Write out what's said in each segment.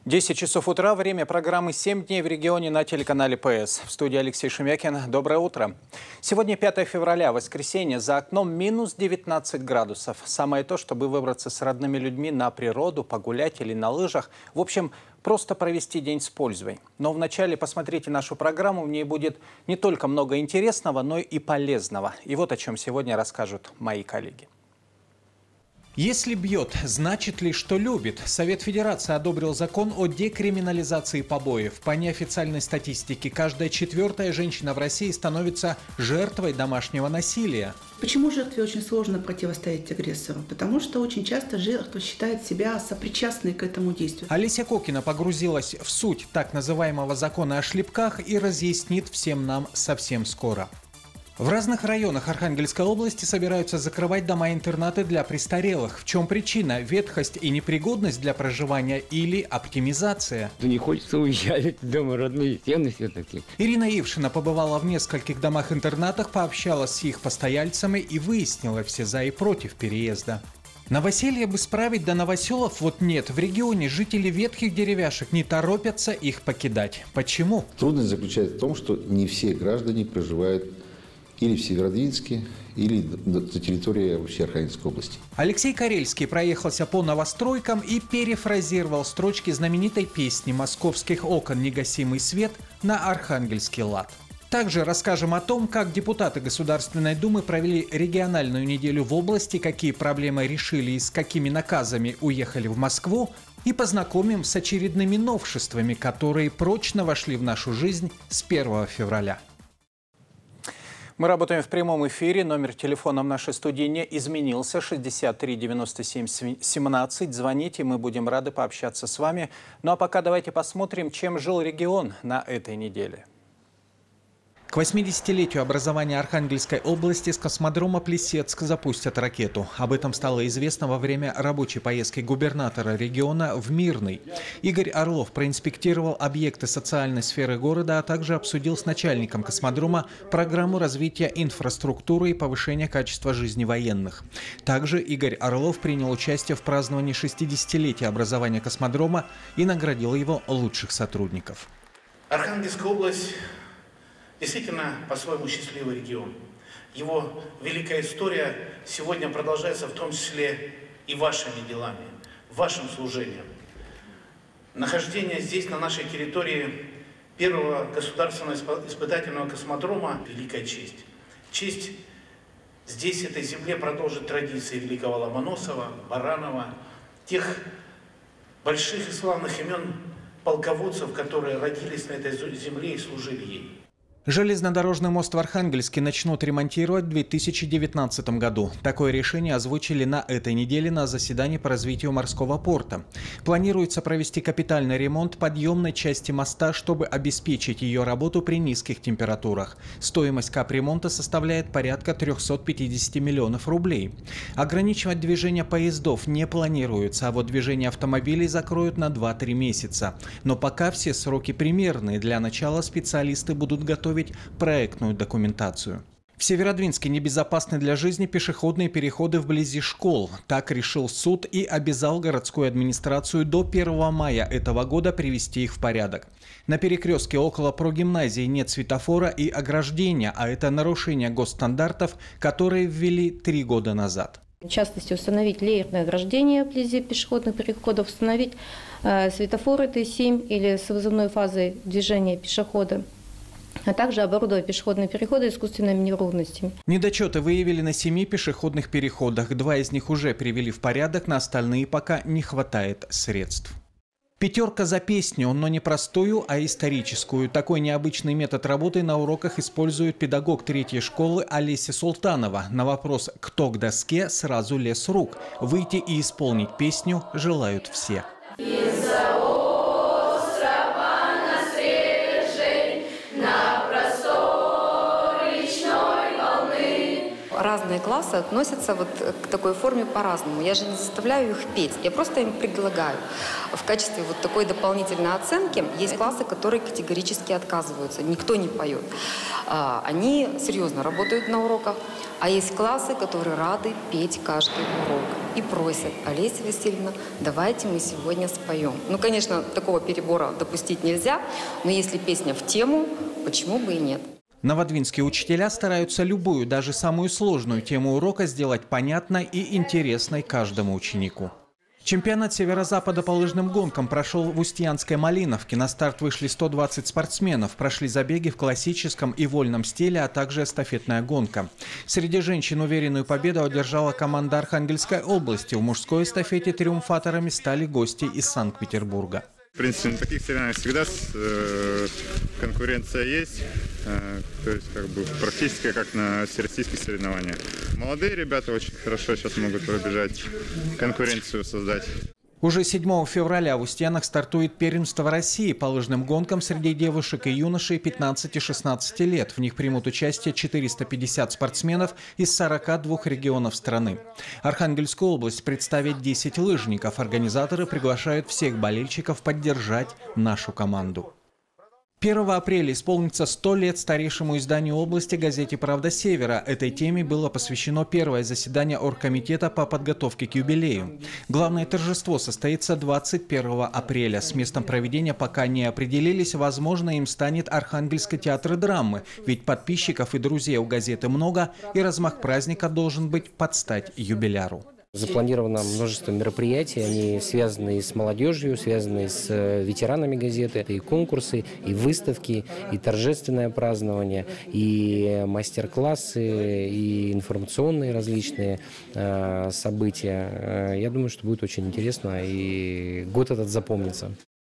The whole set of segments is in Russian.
10 часов утра, время программы «7 дней в регионе» на телеканале ПС. В студии Алексей Шемякин. Доброе утро. Сегодня 5 февраля, воскресенье. За окном минус 19 градусов. Самое то, чтобы выбраться с родными людьми на природу, погулять или на лыжах. В общем, просто провести день с пользой. Но вначале посмотрите нашу программу. В ней будет не только много интересного, но и полезного. И вот о чем сегодня расскажут мои коллеги. Если бьет, значит ли, что любит? Совет Федерации одобрил закон о декриминализации побоев. По неофициальной статистике, каждая четвертая женщина в России становится жертвой домашнего насилия. Почему жертве очень сложно противостоять агрессору? Потому что очень часто жертва считает себя сопричастной к этому действию. Олеся Кокина погрузилась в суть так называемого закона о шлепках и разъяснит всем нам совсем скоро. В разных районах Архангельской области собираются закрывать дома-интернаты для престарелых. В чем причина? Ветхость и непригодность для проживания или оптимизация? Не хочется уезжать, дома родные стены все-таки. Ирина Ившина побывала в нескольких домах-интернатах, пообщалась с их постояльцами и выяснила все за и против переезда. Новоселье бы справить, да новоселов вот нет. В регионе жители ветхих деревяшек не торопятся их покидать. Почему? Трудность заключается в том, что не все граждане проживают или в Северодвинске, или на территории вообще Архангельской области. Алексей Карельский проехался по новостройкам и перефразировал строчки знаменитой песни «Московских окон негасимый свет» на архангельский лад. Также расскажем о том, как депутаты Государственной Думы провели региональную неделю в области, какие проблемы решили и с какими наказами уехали в Москву, и познакомим с очередными новшествами, которые прочно вошли в нашу жизнь с 1 февраля. Мы работаем в прямом эфире. Номер телефона в нашей студии не изменился. 63 97 17. Звоните, мы будем рады пообщаться с вами. Ну а пока давайте посмотрим, чем жил регион на этой неделе. К 80-летию образования Архангельской области с космодрома Плесецк запустят ракету. Об этом стало известно во время рабочей поездки губернатора региона в Мирный. Игорь Орлов проинспектировал объекты социальной сферы города, а также обсудил с начальником космодрома программу развития инфраструктуры и повышения качества жизни военных. Также Игорь Орлов принял участие в праздновании 60-летия образования космодрома и наградил его лучших сотрудников. Архангельская область действительно по-своему счастливый регион. Его великая история сегодня продолжается в том числе и вашими делами, вашим служением. Нахождение здесь, на нашей территории, первого государственного испытательного космодрома – великая честь. Честь здесь, этой земле, продолжить традиции великого Ломоносова, Баранова, тех больших и славных имен полководцев, которые родились на этой земле и служили ей. Железнодорожный мост в Архангельске начнут ремонтировать в 2019 году. Такое решение озвучили на этой неделе на заседании по развитию морского порта. Планируется провести капитальный ремонт подъемной части моста, чтобы обеспечить ее работу при низких температурах. Стоимость капремонта составляет порядка 350 миллионов рублей. Ограничивать движение поездов не планируется, а вот движение автомобилей закроют на 2-3 месяца. Но пока все сроки примерные. Для начала специалисты будут готовить проектную документацию. В Северодвинске небезопасны для жизни пешеходные переходы вблизи школ. Так решил суд и обязал городскую администрацию до 1 мая этого года привести их в порядок. На перекрестке около прогимназии нет светофора и ограждения, а это нарушение госстандартов, которые ввели 3 года назад. В частности, установить леерное ограждение вблизи пешеходных переходов, установить светофоры Т7 или с вызывной фазой движения пешехода, а также оборудовать пешеходные переходы искусственными неровностями. Недочеты выявили на 7 пешеходных переходах. 2 из них уже привели в порядок, на остальные пока не хватает средств. 5 за песню, но не простую, а историческую. Такой необычный метод работы на уроках использует педагог 3-й школы Олеся Султанова. На вопрос «Кто к доске?» сразу лез рук. Выйти и исполнить песню желают все. Разные разные классы относятся вот к такой форме по-разному. Я же не заставляю их петь, я просто им предлагаю. В качестве вот такой дополнительной оценки есть классы, которые категорически отказываются, никто не поет. Они серьезно работают на уроках, а есть классы, которые рады петь каждый урок и просят: Олеся Васильевна, давайте мы сегодня споем. Ну, конечно, такого перебора допустить нельзя, но если песня в тему, почему бы и нет. Новодвинские учителя стараются любую, даже самую сложную тему урока сделать понятной и интересной каждому ученику. Чемпионат Северо-Запада по лыжным гонкам прошел в Устьянской Малиновке. На старт вышли 120 спортсменов. Прошли забеги в классическом и вольном стиле, а также эстафетная гонка. Среди женщин уверенную победу одержала команда Архангельской области. В мужской эстафете триумфаторами стали гости из Санкт-Петербурга. В принципе, на таких соревнованиях всегда конкуренция есть, то есть практически как на всероссийских соревнованиях. Молодые ребята очень хорошо сейчас могут пробежать, конкуренцию создать. Уже 7 февраля в Устьянах стартует первенство России по лыжным гонкам среди девушек и юношей 15-16 лет. В них примут участие 450 спортсменов из 42 регионов страны. Архангельскую область представит 10 лыжников. Организаторы приглашают всех болельщиков поддержать нашу команду. 1 апреля исполнится 100 лет старейшему изданию области газете «Правда Севера». Этой теме было посвящено первое заседание оргкомитета по подготовке к юбилею. Главное торжество состоится 21 апреля. С местом проведения пока не определились. Возможно, им станет Архангельский театр драмы. Ведь подписчиков и друзей у газеты много, и размах праздника должен быть под стать юбиляру. Запланировано множество мероприятий, они связаны с молодежью, связаны с ветеранами газеты. И конкурсы, и выставки, и торжественное празднование, и мастер-классы, и информационные различные события. Я думаю, что будет очень интересно, и год этот запомнится.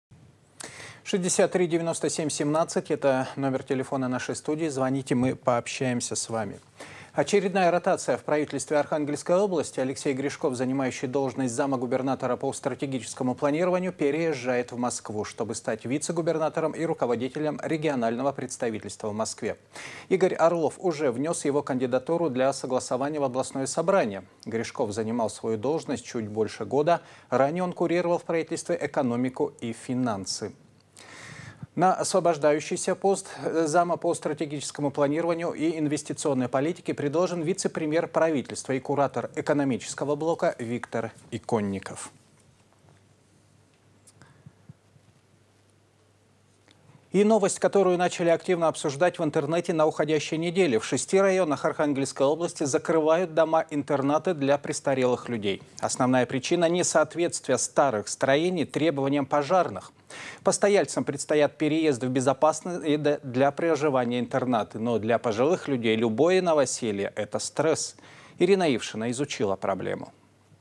63 97 17 – это номер телефона нашей студии. Звоните, мы пообщаемся с вами. Очередная ротация в правительстве Архангельской области. Алексей Гришков, занимающий должность замгубернатора по стратегическому планированию, переезжает в Москву, чтобы стать вице-губернатором и руководителем регионального представительства в Москве. Игорь Орлов уже внес его кандидатуру для согласования в областное собрание. Гришков занимал свою должность чуть больше года. Ранее он курировал в правительстве экономику и финансы. На освобождающийся пост зама по стратегическому планированию и инвестиционной политике предложен вице-премьер правительства и куратор экономического блока Виктор Иконников. И новость, которую начали активно обсуждать в интернете на уходящей неделе. В 6 районах Архангельской области закрывают дома-интернаты для престарелых людей. Основная причина – несоответствие старых строений требованиям пожарных. Постояльцам предстоят переезды в безопасные для проживания интернаты. Но для пожилых людей любое новоселье – это стресс. Ирина Ившина изучила проблему.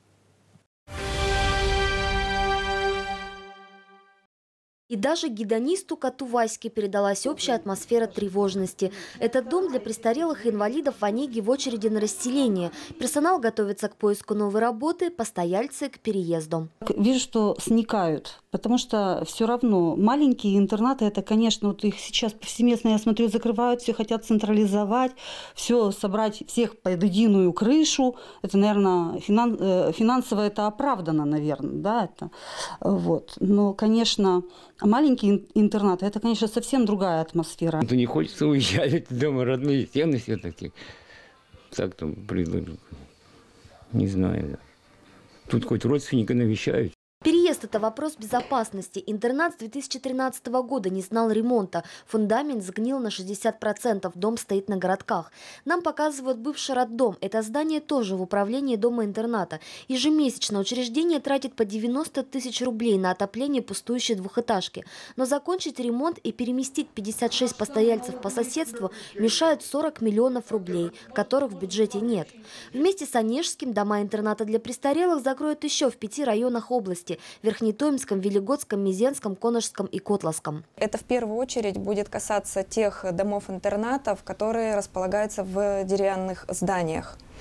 И даже гедонисту коту Ваське передалась общая атмосфера тревожности. Этот дом для престарелых и инвалидов в Онеге в очереди на расселение. Персонал готовится к поиску новой работы, постояльцы к переезду. Вижу, что сникают, потому что все равно маленькие интернаты, это, конечно, вот их сейчас повсеместно, я смотрю, закрывают, все хотят централизовать, все собрать всех под единую крышу. Это, наверное, финансово это оправдано, наверное, да, это. Вот. Но, конечно, маленькие интернаты, это, конечно, совсем другая атмосфера. Не хочется уезжать, дома родные стены все такие. Так там предложу. Не знаю. Тут хоть родственника навещают. Переезд – это вопрос безопасности. Интернат с 2013 года не знал ремонта. Фундамент сгнил на 60%. Дом стоит на городках. Нам показывают бывший роддом. Это здание тоже в управлении дома-интерната. Ежемесячно учреждение тратит по 90 тысяч рублей на отопление пустующей двухэтажки. Но закончить ремонт и переместить 56 постояльцев по соседству мешают 40 миллионов рублей, которых в бюджете нет. Вместе с Онежским дома-интерната для престарелых закроют еще в 5 районах области. Верхнетомском, Велигодском, Мизенском, Коношском и Котловском. Это в первую очередь будет касаться тех домов-интернатов, которые располагаются в деревянных зданиях.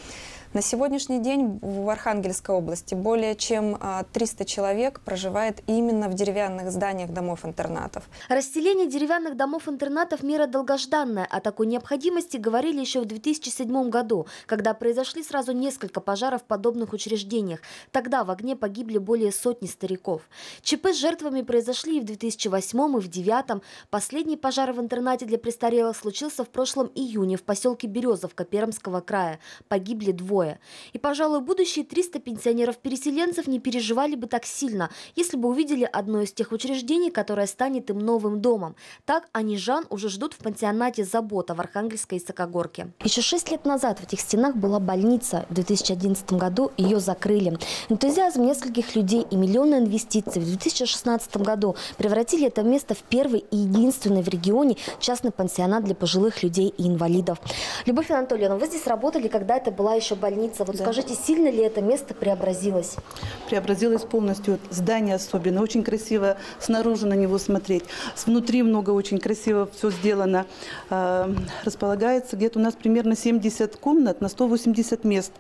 На сегодняшний день в Архангельской области более чем 300 человек проживает именно в деревянных зданиях домов-интернатов. Расселение деревянных домов-интернатов – мера долгожданная. О такой необходимости говорили еще в 2007 году, когда произошли сразу несколько пожаров в подобных учреждениях. Тогда в огне погибли более сотни стариков. ЧП с жертвами произошли и в 2008 и в 2009. Последний пожар в интернате для престарелых случился в прошлом июне в поселке Березовка Пермского края. Погибли 2. И, пожалуй, будущие 300 пенсионеров-переселенцев не переживали бы так сильно, если бы увидели одно из тех учреждений, которое станет им новым домом. Так они Жан уже ждут в пансионате «Забота» в Архангельской Исакогорке. Еще 6 лет назад в этих стенах была больница. В 2011 году ее закрыли. Энтузиазм нескольких людей и миллионы инвестиций в 2016 году превратили это место в первый и единственный в регионе частный пансионат для пожилых людей и инвалидов. Любовь Анатольевна, вы здесь работали, когда это была еще больница. Вот да. Скажите, сильно ли это место преобразилось? Преобразилось полностью. Здание особенно. Очень красиво снаружи на него смотреть. Внутри много очень красиво все сделано. Располагается где-то у нас примерно 70 комнат на 180 мест.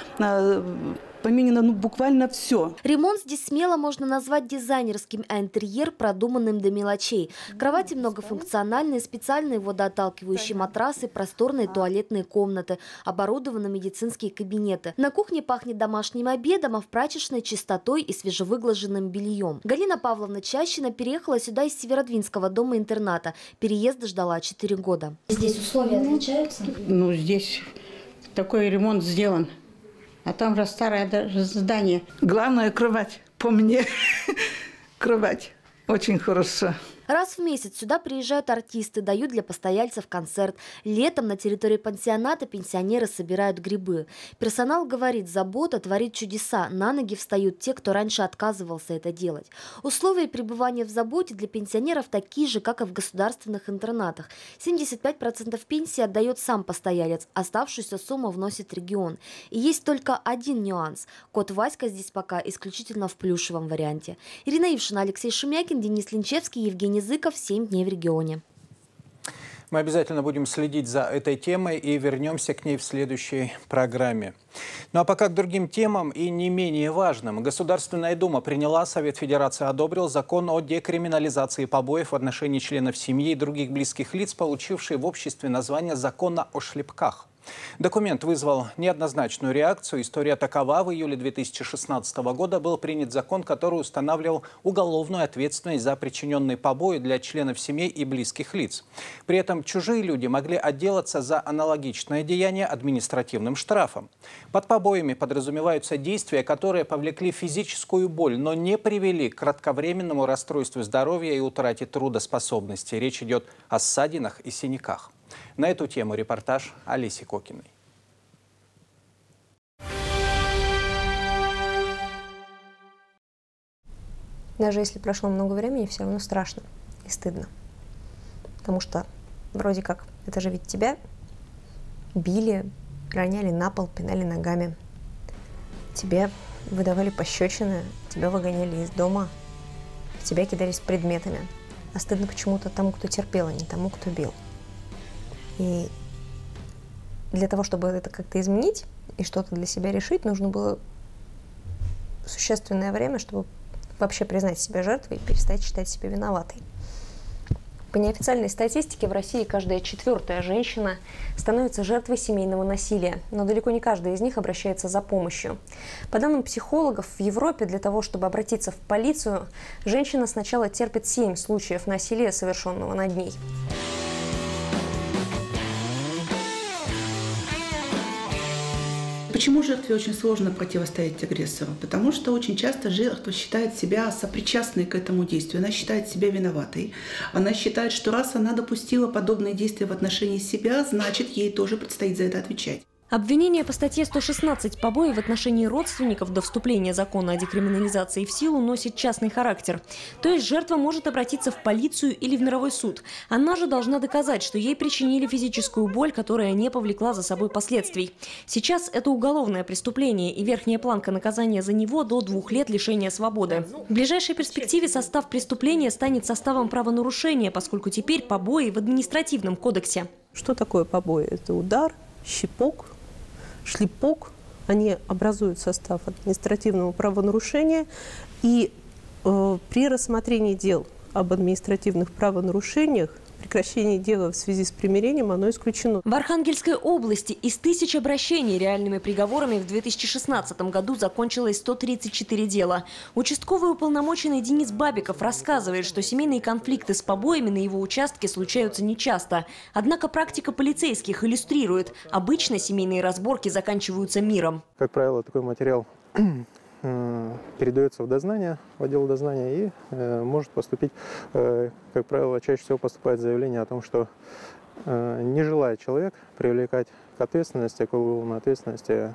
Поменено буквально все. Ремонт здесь смело можно назвать дизайнерским, а интерьер продуманным до мелочей. Кровати многофункциональные, специальные водоотталкивающие матрасы, просторные туалетные комнаты, оборудованы медицинские кабинеты. На кухне пахнет домашним обедом, а в прачечной чистотой и свежевыглаженным бельем. Галина Павловна Чащина переехала сюда из Северодвинского дома-интерната. Переезда ждала 4 года. Здесь условия отличаются? Здесь такой ремонт сделан. А там же старое здание. Главное – кровать. По мне, кровать. Очень хорошо. Раз в месяц сюда приезжают артисты, дают для постояльцев концерт. Летом на территории пансионата пенсионеры собирают грибы. Персонал говорит, «Забота» творит чудеса. На ноги встают те, кто раньше отказывался это делать. Условия пребывания в «Заботе» для пенсионеров такие же, как и в государственных интернатах. 75% пенсии отдает сам постоялец, оставшуюся сумму вносит регион. И есть только один нюанс. Кот Васька здесь пока исключительно в плюшевом варианте. Ирина Ившина, Алексей Шумякин, Денис Линчевский, Евгений Зыков. 7 дней в регионе. Мы обязательно будем следить за этой темой и вернемся к ней в следующей программе. Ну а пока к другим темам и не менее важным. Государственная Дума приняла, Совет Федерации одобрил закон о декриминализации побоев в отношении членов семьи и других близких лиц, получивший в обществе название «Закона о шлепках». Документ вызвал неоднозначную реакцию. История такова: в июле 2016 года был принят закон, который устанавливал уголовную ответственность за причиненные побои для членов семей и близких лиц. При этом чужие люди могли отделаться за аналогичное деяние административным штрафом. Под побоями подразумеваются действия, которые повлекли физическую боль, но не привели к кратковременному расстройству здоровья и утрате трудоспособности. Речь идет о ссадинах и синяках. На эту тему репортаж Олеси Кокиной. Даже если прошло много времени, все равно страшно и стыдно. Потому что вроде как, это же ведь тебя били, роняли на пол, пинали ногами. Тебе выдавали пощечины, тебя выгоняли из дома, в тебя кидались предметами. А стыдно почему-то тому, кто терпел, а не тому, кто бил. И для того, чтобы это как-то изменить и что-то для себя решить, нужно было существенное время, чтобы вообще признать себя жертвой и перестать считать себя виноватой. По неофициальной статистике в России каждая 4-я женщина становится жертвой семейного насилия, но далеко не каждая из них обращается за помощью. По данным психологов, в Европе для того, чтобы обратиться в полицию, женщина сначала терпит 7 случаев насилия, совершенного над ней. Почему жертве очень сложно противостоять агрессору? Потому что очень часто жертва считает себя сопричастной к этому действию. Она считает себя виноватой. Она считает, что раз она допустила подобные действия в отношении себя, значит, ей тоже предстоит за это отвечать. Обвинение по статье 116 «Побои в отношении родственников» до вступления закона о декриминализации в силу носит частный характер. То есть жертва может обратиться в полицию или в мировой суд. Она же должна доказать, что ей причинили физическую боль, которая не повлекла за собой последствий. Сейчас это уголовное преступление, и верхняя планка наказания за него до 2 лет лишения свободы. В ближайшей перспективе состав преступления станет составом правонарушения, поскольку теперь побои в административном кодексе. Что такое побои? Это удар, щипок, шлепок, они образуют состав административного правонарушения, и при рассмотрении дел об административных правонарушениях прекращение дела в связи с примирением, оно исключено. В Архангельской области из 1000 обращений реальными приговорами в 2016 году закончилось 134 дела. Участковый уполномоченный Денис Бабиков рассказывает, что семейные конфликты с побоями на его участке случаются нечасто. Однако практика полицейских иллюстрирует, обычно семейные разборки заканчиваются миром. Как правило, такой материал передается в дознание, в отдел дознания, и может поступить, как правило, чаще всего поступает заявление о том, что не желает человек привлекать к ответственности, к уголовной ответственности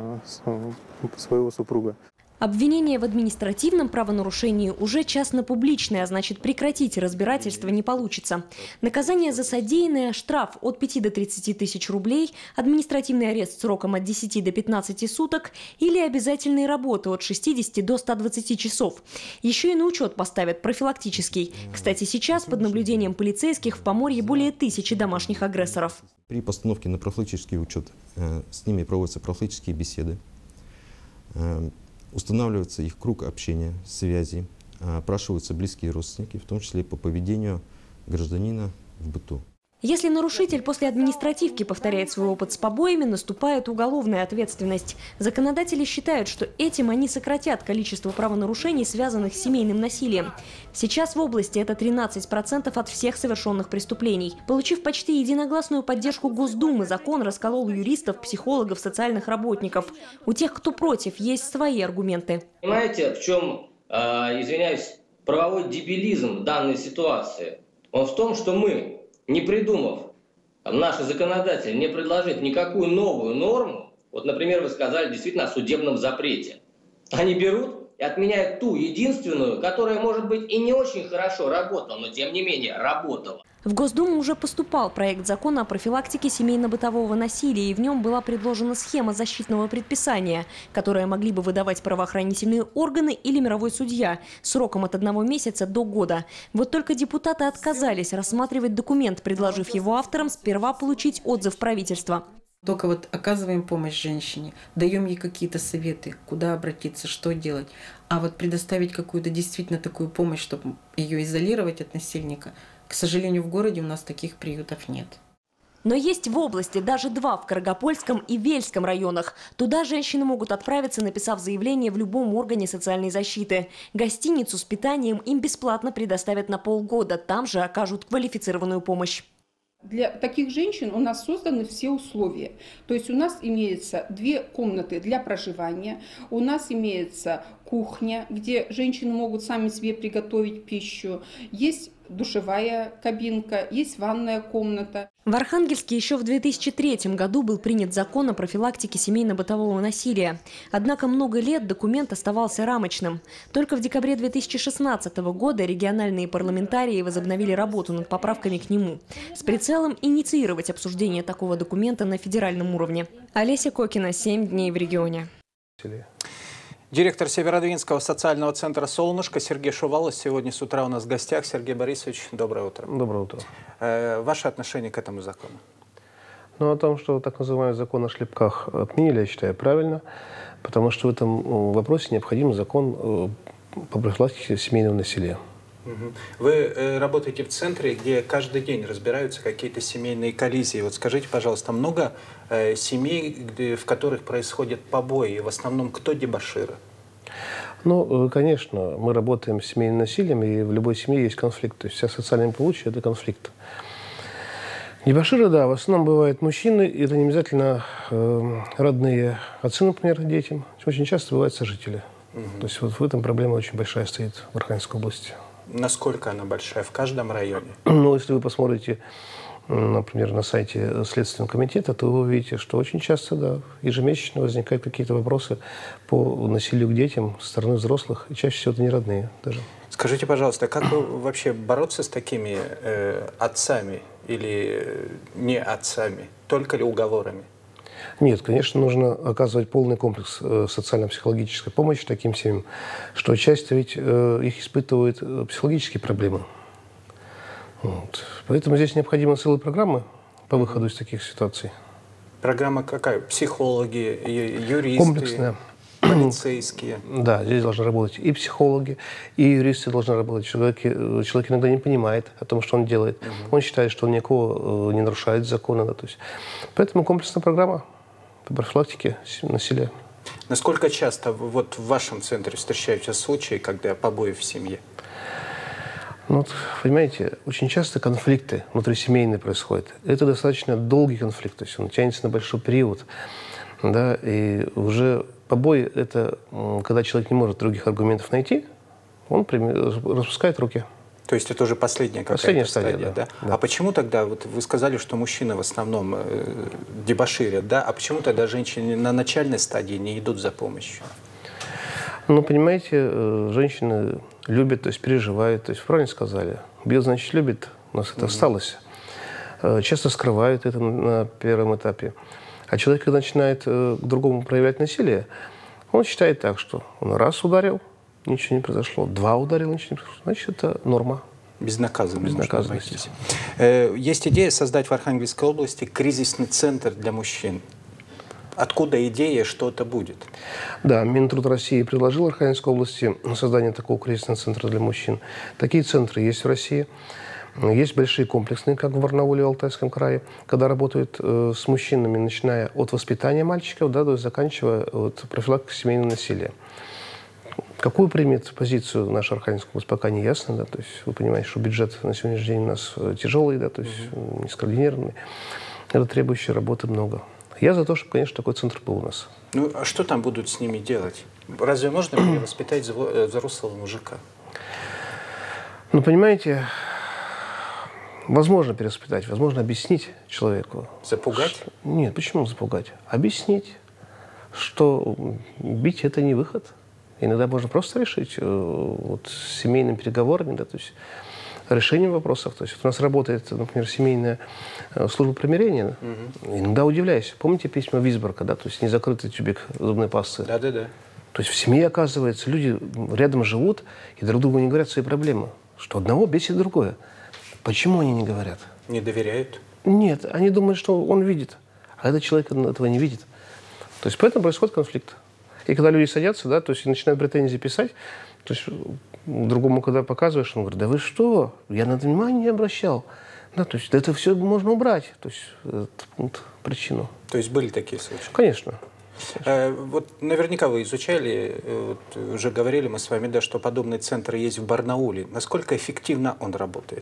своего супруга. Обвинение в административном правонарушении уже частно-публичное, а значит, прекратить разбирательство не получится. Наказание за содеянное – штраф от 5 до 30 тысяч рублей, административный арест сроком от 10 до 15 суток или обязательные работы от 60 до 120 часов. Еще и на учет поставят профилактический. Кстати, сейчас под наблюдением полицейских в Поморье более 1000 домашних агрессоров. При постановке на профилактический учет с ними проводятся профилактические беседы. Устанавливается их круг общения, связи, опрашиваются близкие родственники, в том числе по поведению гражданина в быту. Если нарушитель после административки повторяет свой опыт с побоями, наступает уголовная ответственность. Законодатели считают, что этим они сократят количество правонарушений, связанных с семейным насилием. Сейчас в области это 13% от всех совершенных преступлений. Получив почти единогласную поддержку Госдумы, закон расколол юристов, психологов, социальных работников. У тех, кто против, есть свои аргументы. Понимаете, в чем, извиняюсь, правовой дебилизм данной ситуации? Он в том, что мы, не придумав, наши законодатели не предложив никакую новую норму, вот, например, вы сказали действительно о судебном запрете, они берут и отменяют ту единственную, которая, может быть, и не очень хорошо работала, но тем не менее работала. В Госдуму уже поступал проект закона о профилактике семейно-бытового насилия, и в нем была предложена схема защитного предписания, которое могли бы выдавать правоохранительные органы или мировой судья сроком от 1 месяца до года. Вот только депутаты отказались рассматривать документ, предложив его авторам сперва получить отзыв правительства. Только вот оказываем помощь женщине, даем ей какие-то советы, куда обратиться, что делать. А вот предоставить какую-то действительно такую помощь, чтобы ее изолировать от насильника, к сожалению, в городе у нас таких приютов нет. Но есть в области даже 2 в Каргопольском и Вельском районах. Туда женщины могут отправиться, написав заявление в любом органе социальной защиты. Гостиницу с питанием им бесплатно предоставят на полгода. Там же окажут квалифицированную помощь. Для таких женщин у нас созданы все условия. То есть у нас имеется 2 комнаты для проживания, у нас имеется кухня, где женщины могут сами себе приготовить пищу, есть душевая кабинка, есть ванная комната. В Архангельске еще в 2003 году был принят закон о профилактике семейно-бытового насилия. Однако много лет документ оставался рамочным. Только в декабре 2016 года региональные парламентарии возобновили работу над поправками к нему с прицелом инициировать обсуждение такого документа на федеральном уровне. Олеся Кокина, 7 дней в регионе. Директор Северодвинского социального центра «Солнышко» Сергей Шувалов сегодня с утра у нас в гостях. Сергей Борисович, доброе утро. Доброе утро. Ваше отношение к этому закону? Ну, о том, что так называемый закон о шлепках отменили, я считаю правильно, потому что в этом вопросе необходим закон по профилактике семейного насилия. Вы работаете в центре, где каждый день разбираются какие-то семейные коллизии. Вот скажите, пожалуйста, много семей, в которых происходят побои, в основном кто дебоширы? Ну, конечно, мы работаем с семейным насилием, и в любой семье есть конфликт. То есть вся социальная получка – это конфликт. Дебоширы, да, в основном бывают мужчины, и это не обязательно родные отцы, например, детям. Очень часто бывают сожители. То есть вот в этом проблема очень большая стоит в Архангельской области. Насколько она большая? В каждом районе? Ну, если вы посмотрите, например, на сайте Следственного комитета, то вы увидите, что очень часто, да, ежемесячно возникают какие-то вопросы по насилию к детям со стороны взрослых, и чаще всего это не родные даже. Скажите, пожалуйста, как вообще бороться с такими отцами или не отцами? Только ли уговорами? Нет, конечно, нужно оказывать полный комплекс социально-психологической помощи таким семьям, что часто ведь их испытывают психологические проблемы. Вот. Поэтому здесь необходимы целые программы по выходу из таких ситуаций. Программа какая? Психологи, юристы? Комплексная. Полицейские. Да, здесь должны работать и психологи, и юристы должны работать. Человек иногда не понимает о том, что он делает. Он считает, что он никого не нарушает закона. Да, то есть. Поэтому комплексная программа по профилактике насилия. Насколько часто вот в вашем центре встречаются случаи, когда побои в семье? Ну, вот, понимаете, очень часто конфликты внутрисемейные происходят. Это достаточно долгий конфликт, то есть он тянется на большой период. Да, и уже побои – это когда человек не может других аргументов найти, он распускает руки. То есть это уже последняя какая-то стадия, да? Да. А почему тогда, вот вы сказали, что мужчины в основном дебоширят, да? А почему тогда женщины на начальной стадии не идут за помощью? Ну, понимаете, женщины любят, то есть переживают, то есть правильно сказали. Бьет, значит, любит, у нас это осталось. Часто скрывают это на первом этапе. А человек, когда начинает к другому проявлять насилие, он считает так, что он раз ударил, ничего не произошло, два ударил, ничего не произошло. Значит, это норма. Безнаказанность. Есть идея создать в Архангельской области кризисный центр для мужчин. Откуда идея, что это будет? Да, Минтруд России предложил Архангельской области создание такого кризисного центра для мужчин. Такие центры есть в России. Есть большие комплексные, как в Барнауле и Алтайском крае, когда работают с мужчинами, начиная от воспитания мальчиков, да, до заканчивая профилактикой семейного насилия. Какую примет позицию наша Архангельская область, пока не ясно. Да, то есть вы понимаете, что бюджет на сегодняшний день у нас тяжелый, да, то есть не скоординированный. Это требующей работы много. Я за то, чтобы, конечно, такой центр был у нас. Ну, а что там будут с ними делать? Разве можно перевоспитать взрослого мужика? Ну, понимаете, возможно перевоспитать, возможно объяснить человеку. Запугать? Нет, почему запугать? Объяснить, что бить – это не выход. Иногда можно просто решить вот, семейными переговорами, да, то есть решением вопросов. То есть вот у нас работает, например, семейная служба примирения. Иногда удивляюсь. Помните письма Висборга, да, то есть незакрытый тюбик зубной пасты? Да-да-да. То есть в семье, оказывается, люди рядом живут и друг другу не говорят свои проблемы. Что одного бесит другое. Почему они не говорят? Не доверяют? Нет, они думают, что он видит, а этот человек этого не видит. То есть поэтому происходит конфликт. И когда люди садятся, да, то есть начинают претензии писать, то есть другому, когда показываешь, он говорит: да вы что, я на это внимание не обращал. Да, то есть это все можно убрать, то есть этот причину. То есть были такие случаи? Конечно. Вот наверняка вы изучали, уже говорили мы с вами, да, что подобный центр есть в Барнауле. Насколько эффективно он работает?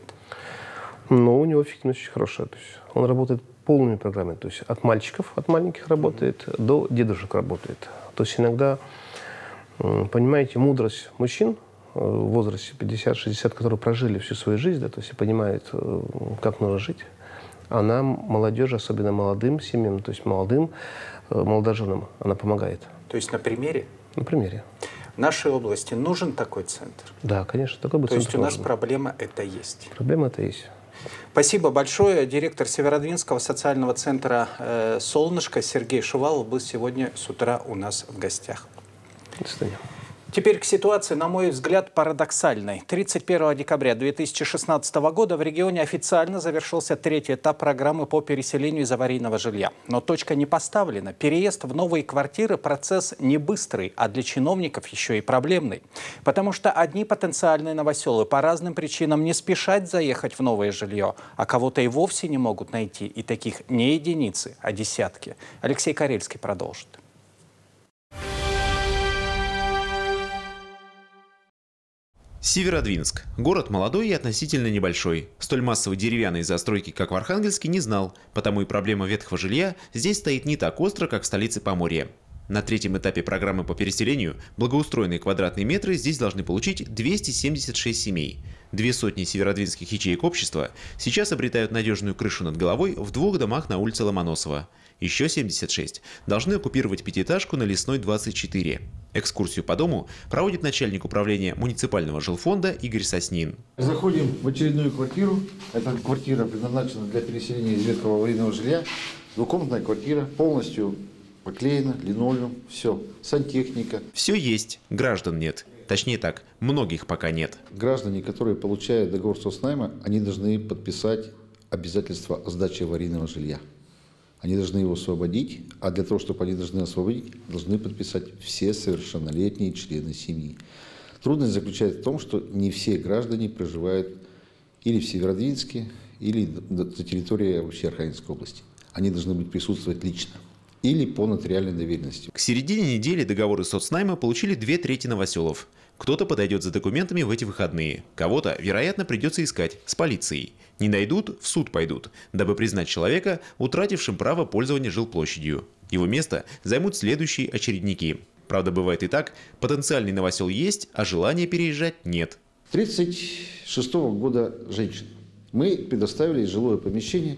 Ну, у него эффективность очень хорошая. То есть он работает полными программами. То есть от мальчиков, от маленьких работает, до дедушек работает. То есть иногда, понимаете, мудрость мужчин в возрасте 50-60, которые прожили всю свою жизнь, да, то есть и понимают, как нужно жить, она молодежи, особенно молодым семьям, то есть молодоженам, она помогает. То есть на примере? На примере. В нашей области нужен такой центр? Да, конечно, такой бы центр нужен. То есть у нас проблема это есть? Проблема это есть. Спасибо большое. Директор Северодвинского социального центра «Солнышко» Сергей Шувалов был сегодня с утра у нас в гостях. До свидания. Теперь к ситуации, на мой взгляд, парадоксальной. 31 декабря 2016 года в регионе официально завершился третий этап программы по переселению из аварийного жилья. Но точка не поставлена. Переезд в новые квартиры – процесс не быстрый, а для чиновников еще и проблемный. Потому что одни потенциальные новоселы по разным причинам не спешат заехать в новое жилье, а кого-то и вовсе не могут найти. И таких не единицы, а десятки. Алексей Карельский продолжит. Северодвинск. Город молодой и относительно небольшой. Столь массовой деревянной застройки, как в Архангельске, не знал, потому и проблема ветхого жилья здесь стоит не так остро, как в столице Поморья. На третьем этапе программы по переселению благоустроенные квадратные метры здесь должны получить 276 семей. 200 северодвинских ячеек общества сейчас обретают надежную крышу над головой в 2 домах на улице Ломоносова. Еще 76 должны оккупировать пятиэтажку на Лесной 24. Экскурсию по дому проводит начальник управления муниципального жилфонда Игорь Соснин. Заходим в очередную квартиру. Эта квартира предназначена для переселения из ветхого аварийного жилья. Двухкомнатная квартира, полностью поклеена, линолеум, все, сантехника. Все есть, граждан нет. Точнее так, многих пока нет. Граждане, которые получают договор соцнайма, они должны подписать обязательство о сдаче аварийного жилья. Они должны его освободить, а для того, чтобы они должны освободить, должны подписать все совершеннолетние члены семьи. Трудность заключается в том, что не все граждане проживают или в Северодвинске, или на территории вообще Архангельской области. Они должны присутствовать лично или по нотариальной доверенности. К середине недели договоры соцнайма получили 2/3 новоселов. Кто-то подойдет за документами в эти выходные, кого-то, вероятно, придется искать с полицией. Не найдут, в суд пойдут, дабы признать человека, утратившим право пользования жилплощадью. Его место займут следующие очередники. Правда, бывает и так, потенциальный новосел есть, а желания переезжать нет. 1936 года женщин. Мы предоставили жилое помещение,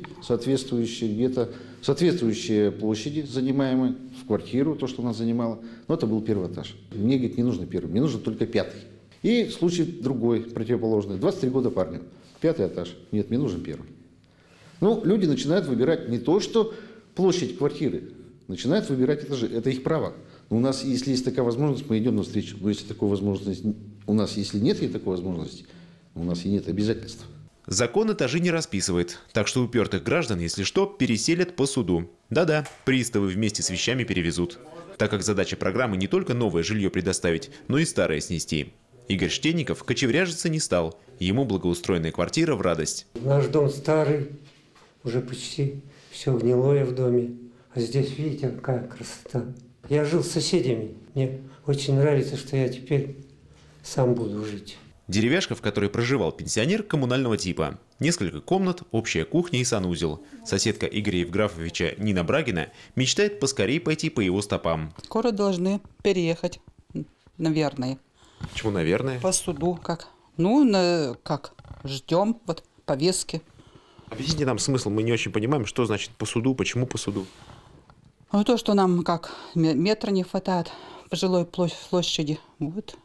соответствующее площади, занимаемой в квартиру, то, что она занимала. Но это был первый этаж. Мне, говорит, не нужно первый, мне нужен только 5-й. И случай другой, противоположный. 23 года парню. 5-й этаж. Нет, мне нужен первый. Ну, люди начинают выбирать не то, что площадь квартиры, начинают выбирать этажи. Это их право. Но у нас, если есть такая возможность, мы идем навстречу. Но если такой возможности у нас, если нет такой возможности, у нас и нет обязательств. Закон этажи не расписывает, так что упертых граждан, если что, переселят по суду. Да-да, приставы вместе с вещами перевезут. Так как задача программы не только новое жилье предоставить, но и старое снести. Игорь Штенников кочевряжиться не стал. Ему благоустроенная квартира в радость. Наш дом старый, уже почти все гнилое в доме. А здесь, видите, какая красота. Я жил с соседями. Мне очень нравится, что я теперь сам буду жить. Деревяшка, в которой проживал пенсионер, коммунального типа. Несколько комнат, общая кухня и санузел. Соседка Игоря Евграфовича Нина Брагина мечтает поскорее пойти по его стопам. Скоро должны переехать, наверное. Почему наверное? По суду как? Ну, как? Ждем вот повестки. Объясните нам смысл, мы не очень понимаем, что значит по суду, почему по суду. Ну, то, что нам как метра не хватает по жилой площади. Вот.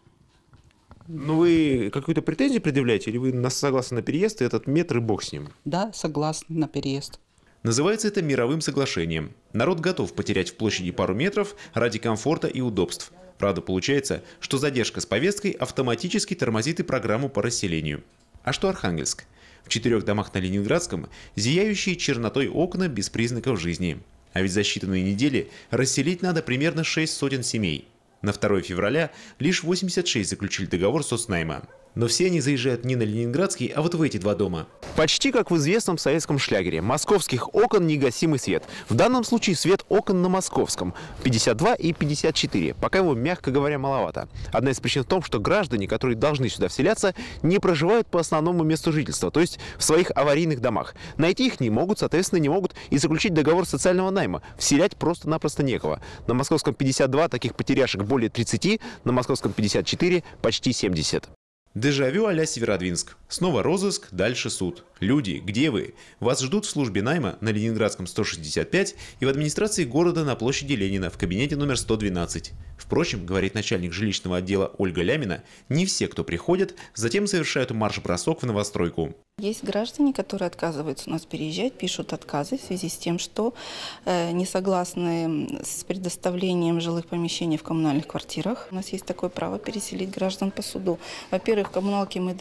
Ну, вы какую-то претензию предъявляете, или вы согласны на переезд, и этот метр и бог с ним? Да, согласна на переезд. Называется это мировым соглашением. Народ готов потерять в площади пару метров ради комфорта и удобств. Правда, получается, что задержка с повесткой автоматически тормозит и программу по расселению. А что Архангельск? В 4 домах на Ленинградском зияющие чернотой окна без признаков жизни. А ведь за считанные недели расселить надо примерно 6 сотен семей. На 2 февраля лишь 86 заключили договор соцнайма. Но все они заезжают не на Ленинградский, а вот в эти 2 дома. Почти как в известном советском шлягере. Московских окон негасимый свет. В данном случае свет окон на Московском. 52 и 54. Пока его, мягко говоря, маловато. Одна из причин в том, что граждане, которые должны сюда вселяться, не проживают по основному месту жительства, то есть в своих аварийных домах. Найти их не могут, соответственно, не могут и заключить договор социального найма. Вселять просто-напросто некого. На Московском 52 таких потеряшек более 30, на Московском 54 почти 70. Дежавю а-ля Северодвинск. Снова розыск, дальше суд. Люди, где вы? Вас ждут в службе найма на Ленинградском 165 и в администрации города на площади Ленина в кабинете номер 112. Впрочем, говорит начальник жилищного отдела Ольга Лямина, не все, кто приходят, затем совершают марш-бросок в новостройку. Есть граждане, которые отказываются у нас переезжать, пишут отказы в связи с тем, что не согласны с предоставлением жилых помещений в коммунальных квартирах. У нас есть такое право переселить граждан по суду. Во-первых, в коммуналке мы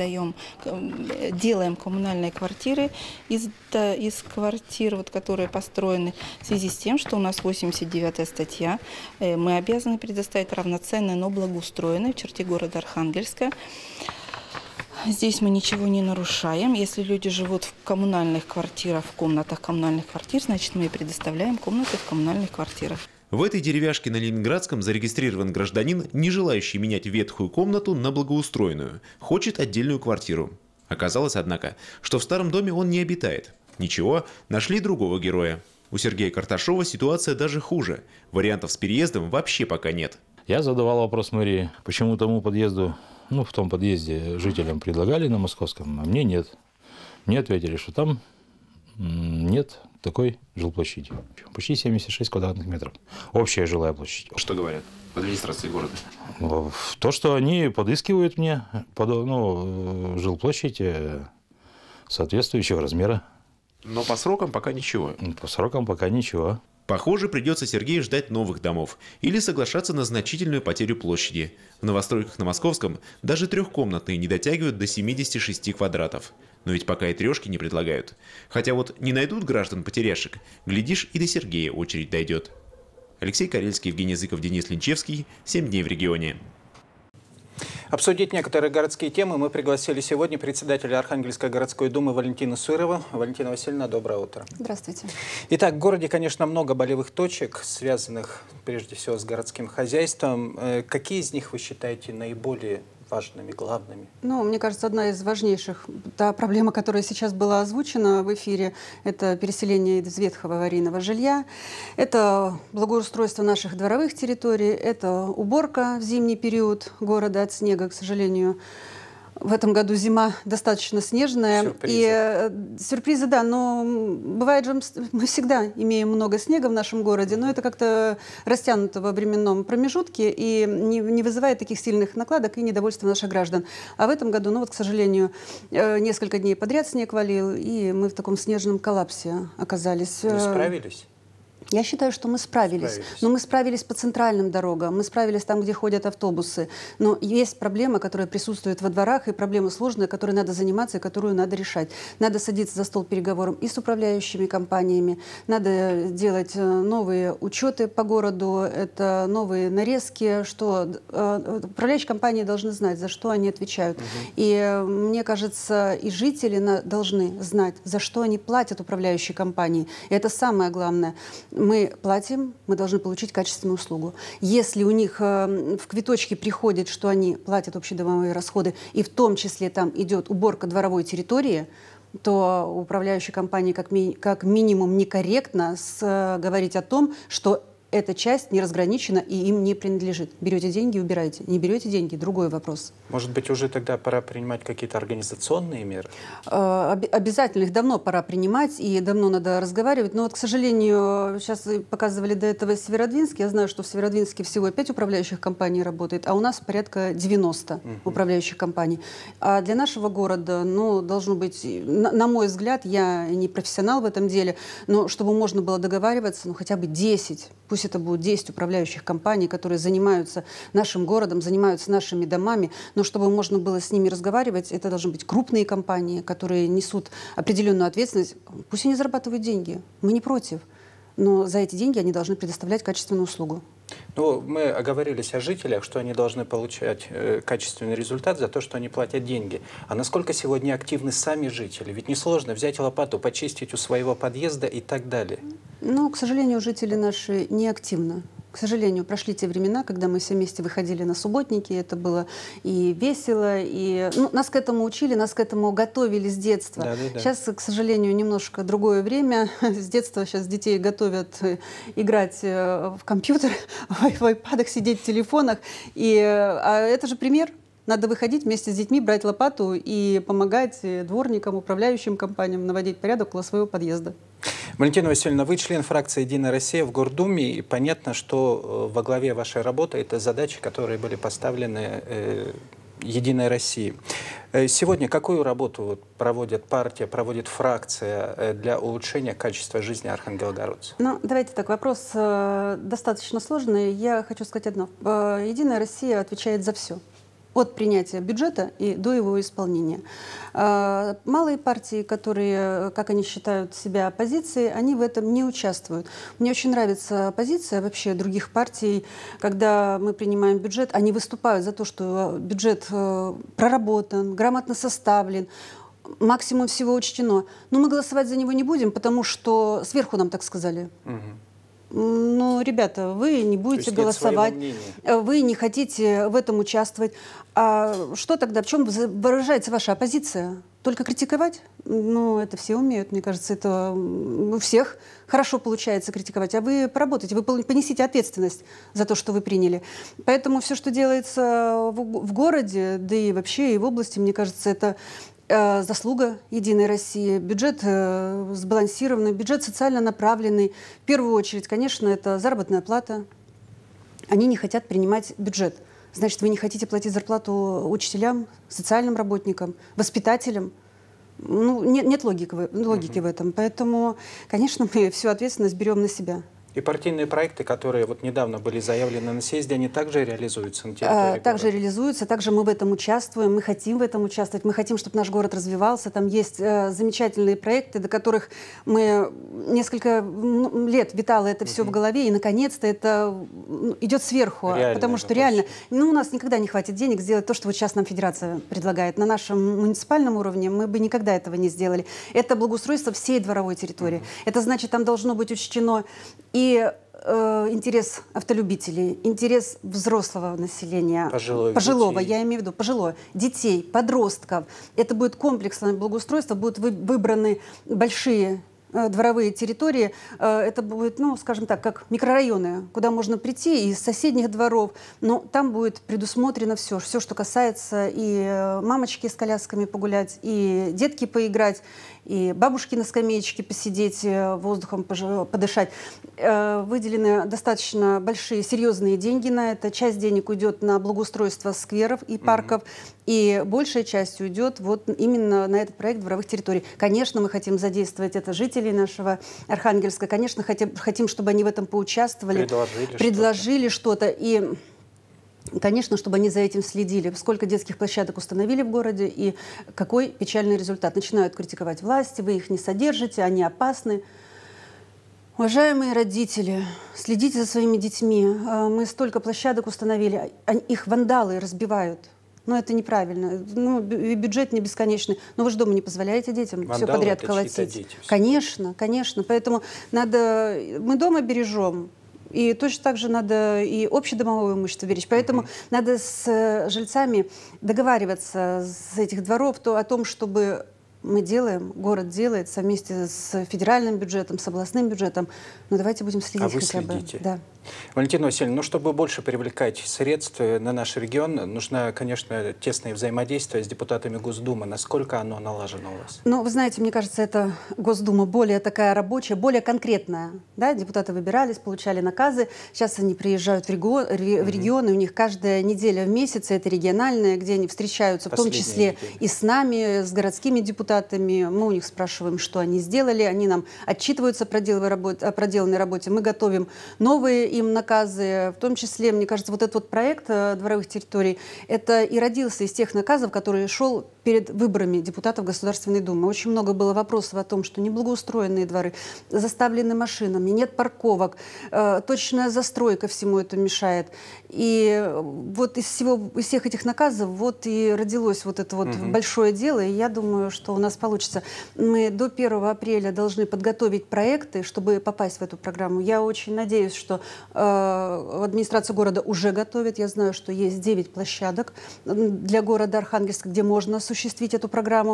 делаем коммунальные квартиры из квартир, вот, которые построены в связи с тем, что у нас 89-я статья. Мы обязаны предоставить равноценные, но благоустроенные в черте города Архангельска. Здесь мы ничего не нарушаем. Если люди живут в коммунальных квартирах, в комнатах коммунальных квартир, значит, мы и предоставляем комнаты в коммунальных квартирах. В этой деревяшке на Ленинградском зарегистрирован гражданин, не желающий менять ветхую комнату на благоустроенную. Хочет отдельную квартиру. Оказалось, однако, что в старом доме он не обитает. Ничего, нашли другого героя. У Сергея Карташова ситуация даже хуже. Вариантов с переездом вообще пока нет. Я задавал вопрос мэрии, почему тому подъезду, в том подъезде жителям предлагали на Московском, а мне нет. Мне ответили, что там нет такой жилплощади. Почти 76 квадратных метров. Общая жилая площадь. Что говорят в администрации города? То, что они подыскивают мне жилплощадь соответствующего размера. Но по срокам пока ничего. По срокам пока ничего. Похоже, придется Сергею ждать новых домов или соглашаться на значительную потерю площади. В новостройках на Московском даже трехкомнатные не дотягивают до 76 квадратов. Но ведь пока и трешки не предлагают. Хотя вот не найдут граждан потеряшек, глядишь, и до Сергея очередь дойдет. Алексей Карельский, Евгений Языков, Денис Линчевский. 7 дней в регионе. Обсудить некоторые городские темы мы пригласили сегодня председателя Архангельской городской думы Валентину Сырову. Валентина Васильевна, доброе утро. Здравствуйте. Итак, в городе, конечно, много болевых точек, связанных прежде всего с городским хозяйством. Какие из них вы считаете наиболее важными, главными? Ну, мне кажется, одна из важнейших, та проблема, которая сейчас была озвучена в эфире, это переселение из ветхого аварийного жилья, это благоустройство наших дворовых территорий, это уборка в зимний период города от снега, к сожалению. В этом году зима достаточно снежная. Сюрпризы. И сюрпризы, да, но бывает же, мы всегда имеем много снега в нашем городе, но это как-то растянуто во временном промежутке и не вызывает таких сильных накладок и недовольства наших граждан. А в этом году, ну вот, к сожалению, несколько дней подряд снег валил, и мы в таком снежном коллапсе оказались. Вы справились? Я считаю, что мы справились. Но мы справились по центральным дорогам, мы справились там, где ходят автобусы. Но есть проблема, которая присутствует во дворах, и проблема сложная, которой надо заниматься и которую надо решать. Надо садиться за стол переговором и с управляющими компаниями, надо делать новые учеты по городу, это новые нарезки, что управляющие компании должны знать, за что они отвечают. И мне кажется, и жители должны знать, за что они платят управляющей компании. И это самое главное. Мы платим, мы должны получить качественную услугу. Если у них в квиточке приходит, что они платят общедомовые расходы, и в том числе там идет уборка дворовой территории, то управляющей компании как минимум некорректно говорить о том, что эта часть не разграничена и им не принадлежит. Берете деньги, убираете. Не берете деньги, другой вопрос. Может быть, уже тогда пора принимать какие-то организационные меры? Обязательно их давно пора принимать и давно надо разговаривать. Но вот, к сожалению, сейчас показывали до этого Северодвинск. Я знаю, что в Северодвинске всего 5 управляющих компаний работает, а у нас порядка 90 управляющих компаний. А для нашего города, ну, должно быть, на мой взгляд, я не профессионал в этом деле, но чтобы можно было договариваться, ну, хотя бы 10, пусть это будут 10 управляющих компаний, которые занимаются нашим городом, занимаются нашими домами, но чтобы можно было с ними разговаривать, это должны быть крупные компании, которые несут определенную ответственность. Пусть они зарабатывают деньги, мы не против, но за эти деньги они должны предоставлять качественную услугу. Ну, мы оговорились о жителях, что они должны получать качественный результат за то, что они платят деньги. А насколько сегодня активны сами жители? Ведь несложно взять лопату, почистить у своего подъезда и так далее. Ну, к сожалению, жители наши не активны. К сожалению, прошли те времена, когда мы все вместе выходили на субботники, это было и весело, и нас к этому учили, нас к этому готовили с детства. Сейчас, к сожалению, немножко другое время. С детства сейчас детей готовят играть в компьютер, в айпадах, сидеть в телефонах. А это же пример. Надо выходить вместе с детьми, брать лопату и помогать дворникам, управляющим компаниям наводить порядок около своего подъезда. Валентина Васильевна, вы член фракции «Единая Россия» в Гордуме, и понятно, что во главе вашей работы это задачи, которые были поставлены «Единой России». Сегодня какую работу проводит партия, проводит фракция для улучшения качества жизни архангелогородцев? Ну, давайте так, вопрос достаточно сложный. Я хочу сказать одно. «Единая Россия» отвечает за все. От принятия бюджета и до его исполнения. Малые партии, которые, как они считают себя оппозицией, они в этом не участвуют. Мне очень нравится позиция вообще других партий, когда мы принимаем бюджет, они выступают за то, что бюджет проработан, грамотно составлен, максимум всего учтено. Но мы голосовать за него не будем, потому что сверху нам так сказали. Ну, ребята, вы не будете голосовать, вы не хотите в этом участвовать. А что тогда, в чем выражается ваша оппозиция? Только критиковать? Ну, это все умеют, мне кажется, это у всех хорошо получается критиковать. А вы поработайте, вы понесите ответственность за то, что вы приняли. Поэтому все, что делается в городе, да и вообще и в области, мне кажется, это заслуга «Единой России», бюджет сбалансированный, бюджет социально направленный. В первую очередь, конечно, это заработная плата. Они не хотят принимать бюджет. Значит, вы не хотите платить зарплату учителям, социальным работникам, воспитателям. Ну, нет логики в этом. Поэтому, конечно, мы всю ответственность берем на себя. И партийные проекты, которые вот недавно были заявлены на съезде, они также реализуются на территории Также реализуются, также мы в этом участвуем, мы хотим в этом участвовать, мы хотим, чтобы наш город развивался. Там есть замечательные проекты, до которых мы несколько лет витало это все в голове, и наконец-то это идет сверху, реально, потому что реально, у нас никогда не хватит денег сделать то, что вот сейчас нам Федерация предлагает. На нашем муниципальном уровне мы бы никогда этого не сделали. Это благоустройство всей дворовой территории. Это значит, там должно быть учтено и интерес автолюбителей, интерес взрослого населения, пожилого, я имею в виду, пожилого, детей, подростков. Это будет комплексное благоустройство, будут выбраны большие дворовые территории. Это будет, скажем так, как микрорайоны, куда можно прийти из соседних дворов, но там будет предусмотрено все, что касается и мамочки с колясками погулять, и детки поиграть, и бабушки на скамеечке посидеть, воздухом подышать. Выделены достаточно большие, серьезные деньги на это. Часть денег уйдет на благоустройство скверов и парков, и большая часть уйдет вот именно на этот проект дворовых территорий. Конечно, мы хотим задействовать это жителей нашего Архангельска. Конечно, хотим, чтобы они в этом поучаствовали, предложили что-то. И конечно, чтобы они за этим следили. Сколько детских площадок установили в городе и какой печальный результат. Начинают критиковать власти, вы их не содержите, они опасны. Уважаемые родители, следите за своими детьми. Мы столько площадок установили, их вандалы разбивают. Это неправильно. Бюджет не бесконечный. Но вы же дома не позволяете детям все подряд колотить. Конечно, конечно. Поэтому мы дома бережем. И точно так же надо и общедомовое имущество беречь. Поэтому надо с жильцами договариваться с этих дворов о том, чтобы мы делаем, город делает совместе с федеральным бюджетом, с областным бюджетом. Давайте будем следить хотя бы. Да. Валентина Васильевна, чтобы больше привлекать средств на наш регион, нужно, конечно, тесное взаимодействие с депутатами Госдумы. Насколько оно налажено у вас? Вы знаете, мне кажется, это Госдума более такая рабочая, более конкретная. Да? Депутаты выбирались, получали наказы. Сейчас они приезжают в регионы, у них каждая неделя в месяц, это региональная, где они встречаются, в том числе и с нами, с городскими депутатами. Мы у них спрашиваем, что они сделали. Они нам отчитываются о проделанной работе. Мы готовим новые им наказы, в том числе, мне кажется, вот этот вот проект дворовых территорий, это и родился из тех наказов, которые шел перед выборами депутатов Государственной Думы. Очень много было вопросов о том, что неблагоустроенные дворы заставлены машинами, нет парковок, точная застройка всему этому мешает. И вот из всех этих наказов вот и родилось вот это вот большое дело, и я думаю, что у нас получится. Мы до 1 апреля должны подготовить проекты, чтобы попасть в эту программу. Я очень надеюсь, что администрация города уже готовит. Я знаю, что есть 9 площадок для города Архангельска, где можно осуществить эту программу.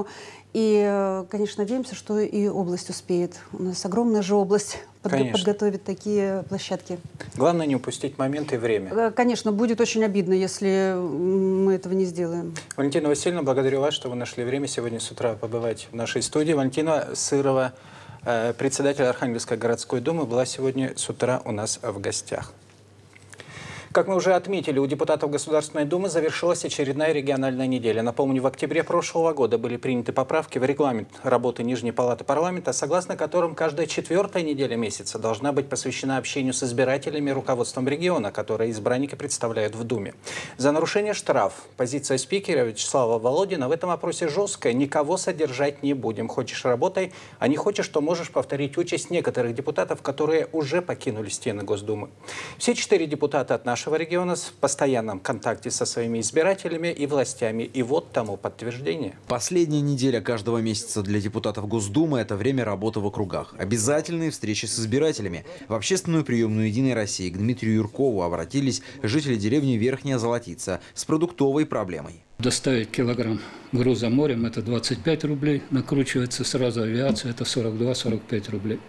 И, конечно, надеемся, что и область успеет. У нас огромная же область подготовить такие площадки. Главное не упустить момент и время. Конечно, будет очень обидно, если мы этого не сделаем. Валентина Васильевна, благодарю вас, что вы нашли время сегодня с утра побывать в нашей студии. Валентина Сырова, председатель Архангельской городской думы, была сегодня с утра у нас в гостях. Как мы уже отметили, у депутатов Государственной Думы завершилась очередная региональная неделя. Напомню, в октябре прошлого года были приняты поправки в регламент работы Нижней Палаты парламента, согласно которым каждая 4-я неделя месяца должна быть посвящена общению с избирателями и руководством региона, которые избранники представляют в Думе. За нарушение штраф. Позиция спикера Вячеслава Володина в этом вопросе жесткая. Никого содержать не будем. Хочешь — работай, а не хочешь, то можешь повторить участь некоторых депутатов, которые уже покинули стены Госдумы. Все 4 депутата от нашего региона в постоянном контакте со своими избирателями и властями. И вот тому подтверждение. Последняя неделя каждого месяца для депутатов Госдумы – это время работы в округах. Обязательные встречи с избирателями. В общественную приемную «Единой России» к Дмитрию Юркову обратились жители деревни Верхняя Золотица с продуктовой проблемой. Доставить килограмм груза морем – это 25 рублей. Накручивается сразу авиация – это 42-45 рублей.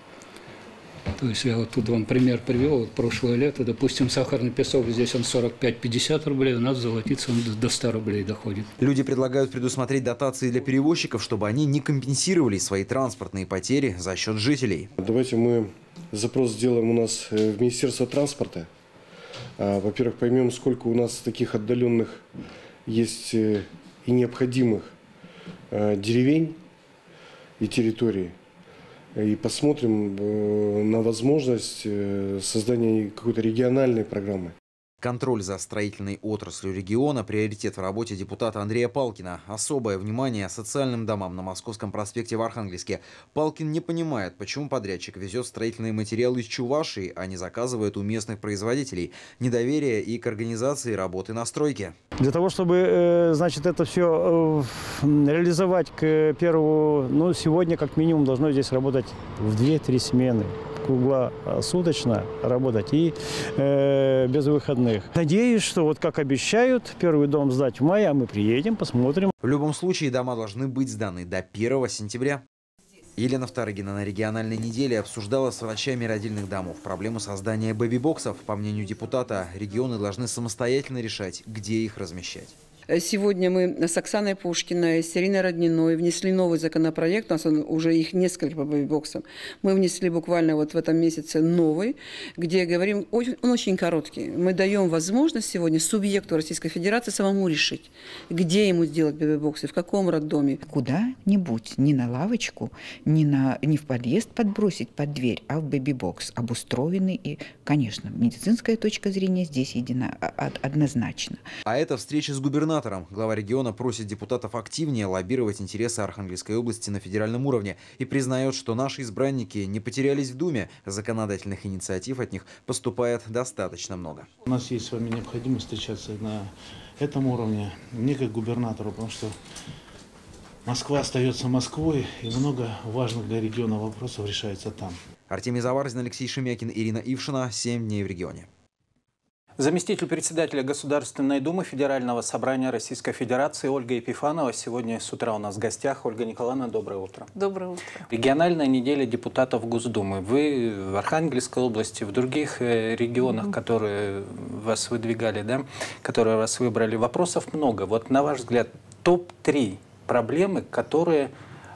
То есть я вот тут вам пример привел. Вот прошлое лето, допустим, сахарный песок, здесь он 45-50 рублей, у нас в Золотице он до 100 рублей доходит. Люди предлагают предусмотреть дотации для перевозчиков, чтобы они не компенсировали свои транспортные потери за счет жителей. Давайте мы запрос сделаем у нас в Министерство транспорта. Во-первых, поймем, сколько у нас таких отдаленных есть и необходимых деревень и территорий. и посмотрим на возможность создания какой-то региональной программы. Контроль за строительной отраслью региона – приоритет в работе депутата Андрея Палкина. Особое внимание социальным домам на Московском проспекте в Архангельске. Палкин не понимает, почему подрядчик везет строительные материалы из Чувашии, а не заказывает у местных производителей. Недоверие и к организации работы на стройке. Для того, чтобы, значит, это все реализовать к первому, сегодня как минимум должно здесь работать в 2-3 смены. Круглосуточно работать и без выходных. Надеюсь, что вот как обещают, первый дом сдать в мае, а мы приедем, посмотрим. В любом случае дома должны быть сданы до 1 сентября. Елена Вторыгина на региональной неделе обсуждала с врачами родильных домов проблему создания бэби-боксов. По мнению депутата, регионы должны самостоятельно решать, где их размещать. Сегодня мы с Оксаной Пушкиной, с Ириной Родниной внесли новый законопроект. У нас уже их несколько по бэби-боксам. Мы внесли буквально вот в этом месяце новый, где говорим, он очень короткий. Мы даем возможность сегодня субъекту Российской Федерации самому решить, где ему сделать бэби-боксы, в каком роддоме. Куда-нибудь, не на лавочку, не в подъезд подбросить под дверь, а в бэби-бокс, обустроенный. И, конечно, медицинская точка зрения здесь однозначно. А это встреча с губернатором. Глава региона просит депутатов активнее лоббировать интересы Архангельской области на федеральном уровне и признает, что наши избранники не потерялись в Думе. Законодательных инициатив от них поступает достаточно много. У нас есть с вами необходимость встречаться на этом уровне, мне как губернатору, потому что Москва остается Москвой, и много важных для региона вопросов решается там. Артемий Заварзин, Алексей Шемякин, Ирина Ившина. 7 дней в регионе. Заместитель председателя Государственной Думы Федерального собрания Российской Федерации Ольга Епифанова сегодня с утра у нас в гостях. Ольга Николаевна, доброе утро. Доброе утро. Региональная неделя депутатов Госдумы. Вы в Архангельской области, в других регионах, которые вас выдвигали, да, которые вас выбрали, вопросов много. Вот на ваш взгляд, топ-3 проблемы, которые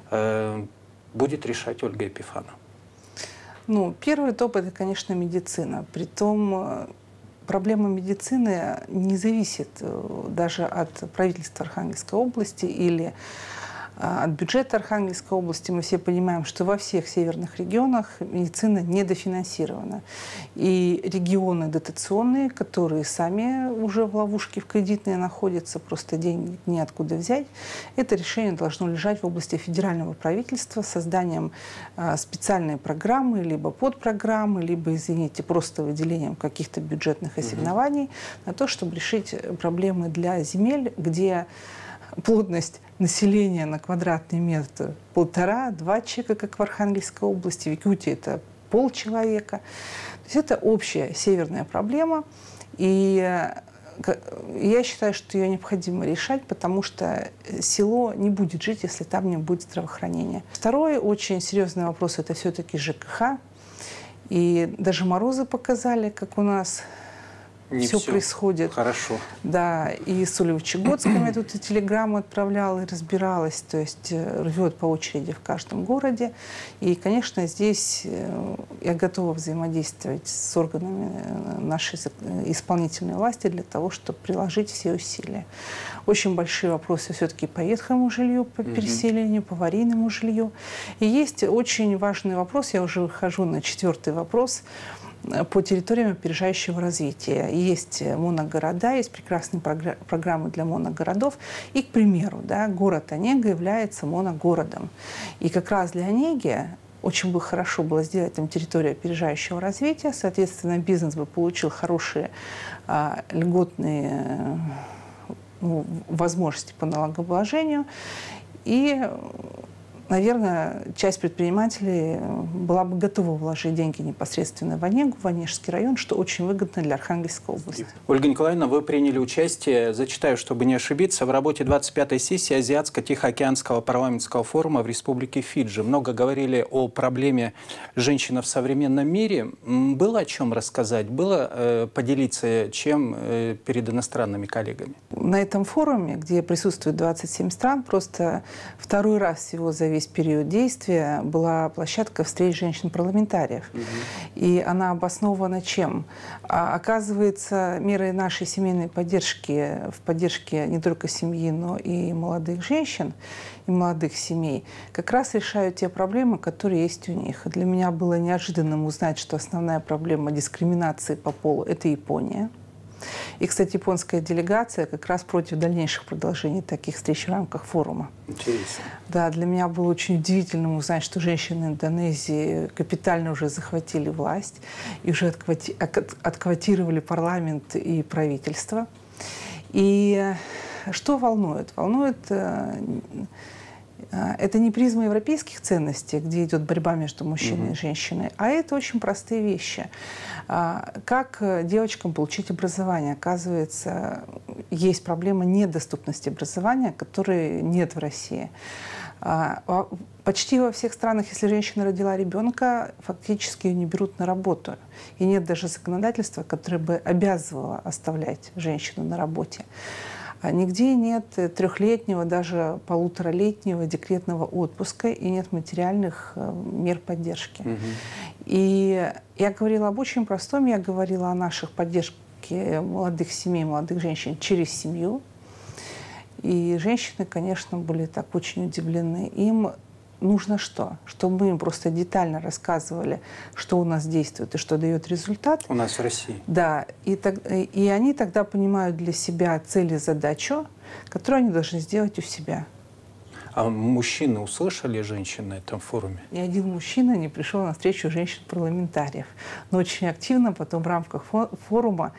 будет решать Ольга Епифанова? Первый топ – это, конечно, медицина. Притом проблема медицины не зависит даже от правительства Архангельской области или от бюджета Архангельской области. Мы все понимаем, что во всех северных регионах медицина недофинансирована. И регионы дотационные, которые сами уже в ловушке в кредитной находятся, просто денег неоткуда взять, это решение должно лежать в области федерального правительства с созданием специальной программы, либо подпрограммы, либо, извините, просто выделением каких-то бюджетных ассигнований на то, чтобы решить проблемы для земель, где плотность населения на квадратный метр 1,5-2 человека, как в Архангельской области, в Якутии это полчеловека. То есть это общая северная проблема, и я считаю, что ее необходимо решать, потому что село не будет жить, если там не будет здравоохранения. Второй очень серьезный вопрос – это все-таки ЖКХ. И даже морозы показали, как у нас все происходит. Хорошо. Да, и с Сулево-Чегодском я тут и телеграмму отправляла, и разбиралась. То есть рвет по очереди в каждом городе. И, конечно, здесь я готова взаимодействовать с органами нашей исполнительной власти для того, чтобы приложить все усилия. Очень большие вопросы все-таки по ветхому жилью, по переселению, по аварийному жилью. И есть очень важный вопрос, я уже выхожу на 4-й вопрос, по территориям опережающего развития. Есть моногорода, есть прекрасные программы для моногородов. И, к примеру, да, город Онега является моногородом. И как раз для Онеги очень бы хорошо было сделать там территорию опережающего развития. Соответственно, бизнес бы получил хорошие льготные возможности по налогообложению. И, наверное, часть предпринимателей была бы готова вложить деньги непосредственно в Онегу, в Онежский район, что очень выгодно для Архангельской области. Ольга Николаевна, вы приняли участие, зачитаю, чтобы не ошибиться, в работе 25-й сессии Азиатско-Тихоокеанского парламентского форума в Республике Фиджи. Много говорили о проблеме женщины в современном мире. Было о чем рассказать? Было поделиться чем перед иностранными коллегами? На этом форуме, где присутствует 27 стран, просто второй раз всего за весь весь период действия была площадка встреч женщин-парламентариев. И она обоснована чем? Оказывается, меры нашей семейной поддержки в поддержке не только семьи, но и молодых женщин, и молодых семей, как раз решают те проблемы, которые есть у них. Для меня было неожиданным узнать, что основная проблема дискриминации по полу – это Япония. И, кстати, японская делегация как раз против дальнейших продолжений таких встреч в рамках форума. Интересно. Да, для меня было очень удивительным узнать, что женщины Индонезии капитально уже захватили власть и уже отквотировали парламент и правительство. И что волнует? Волнует это не призма европейских ценностей, где идет борьба между мужчиной и женщиной, а это очень простые вещи. Как девочкам получить образование? Оказывается, есть проблема недоступности образования, которой нет в России. Почти во всех странах, если женщина родила ребенка, фактически ее не берут на работу. И нет даже законодательства, которое бы обязывало оставлять женщину на работе. Нигде нет трехлетнего, даже полуторалетнего декретного отпуска и нет материальных мер поддержки. И я говорила об очень простом, я говорила о наших поддержке молодых семей, молодых женщин через семью. И женщины, конечно, были так очень удивлены. Им нужно что? Чтобы мы им просто детально рассказывали, что у нас действует и что дает результат. У нас в России. Да. И они тогда понимают для себя цель и задачу, которую они должны сделать у себя. А мужчины услышали женщин на этом форуме? Ни один мужчина не пришел на встречу женщин-парламентариев. Но очень активно потом в рамках форума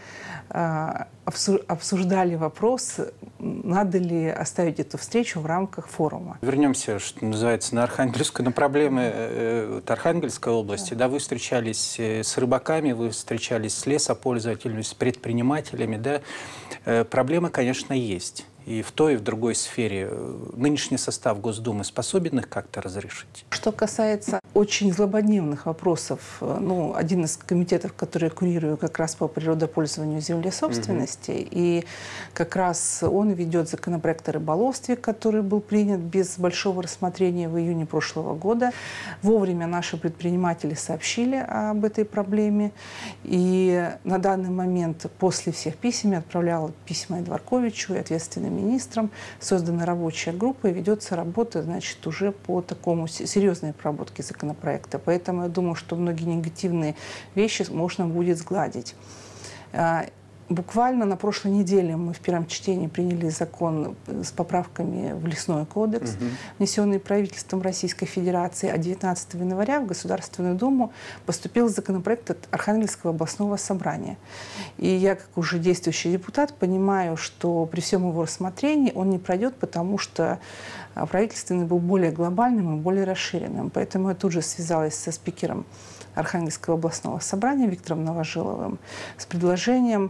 обсуждали вопрос, надо ли оставить эту встречу в рамках форума. Вернемся, что называется, на Архангельскую, на проблемы Архангельской области. Да, вы встречались с рыбаками, вы встречались с лесопользователями, с предпринимателями. Да. Проблемы, конечно, есть. И в той, и в другой сфере нынешний состав Госдумы способен их как-то разрешить? Что касается очень злободневных вопросов, ну, один из комитетов, который я курирую как раз по природопользованию земли собственности, и как раз он ведет законопроект о рыболовстве, который был принят без большого рассмотрения в июне прошлого года. Вовремя наши предприниматели сообщили об этой проблеме, и на данный момент после всех писем я отправляла письма и Дворковичу, и ответственным министрам, создана рабочая группа, и ведется работа, значит, уже по такому серьезной проработке законопроекта. Поэтому я думаю, что многие негативные вещи можно будет сгладить. Буквально на прошлой неделе мы в первом чтении приняли закон с поправками в Лесной кодекс, внесенный правительством Российской Федерации, а 19 января в Государственную Думу поступил законопроект от Архангельского областного собрания. И я, как уже действующий депутат, понимаю, что при всем его рассмотрении он не пройдет, потому что правительственный был более глобальным и более расширенным. Поэтому я тут же связалась со спикером Архангельского областного собрания Виктором Новожиловым с предложением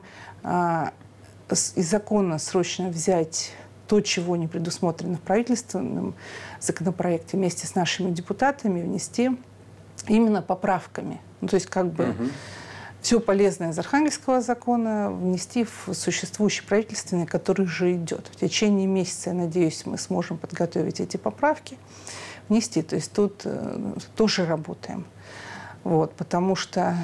из закона срочно взять то, чего не предусмотрено в правительственном законопроекте, вместе с нашими депутатами внести именно поправками. Ну, то есть как бы все полезное из Архангельского закона внести в существующий правительственный, который же идет. В течение месяца, я надеюсь, мы сможем подготовить эти поправки, внести. То есть тут тоже работаем. Вот, потому что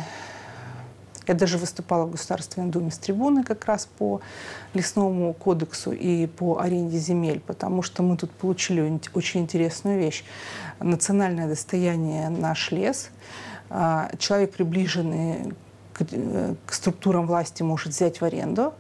я даже выступала в Государственной Думе с трибуны как раз по Лесному кодексу и по аренде земель, потому что мы тут получили очень интересную вещь. Национальное достояние наш лес. Человек, приближенный к структурам власти, может взять в аренду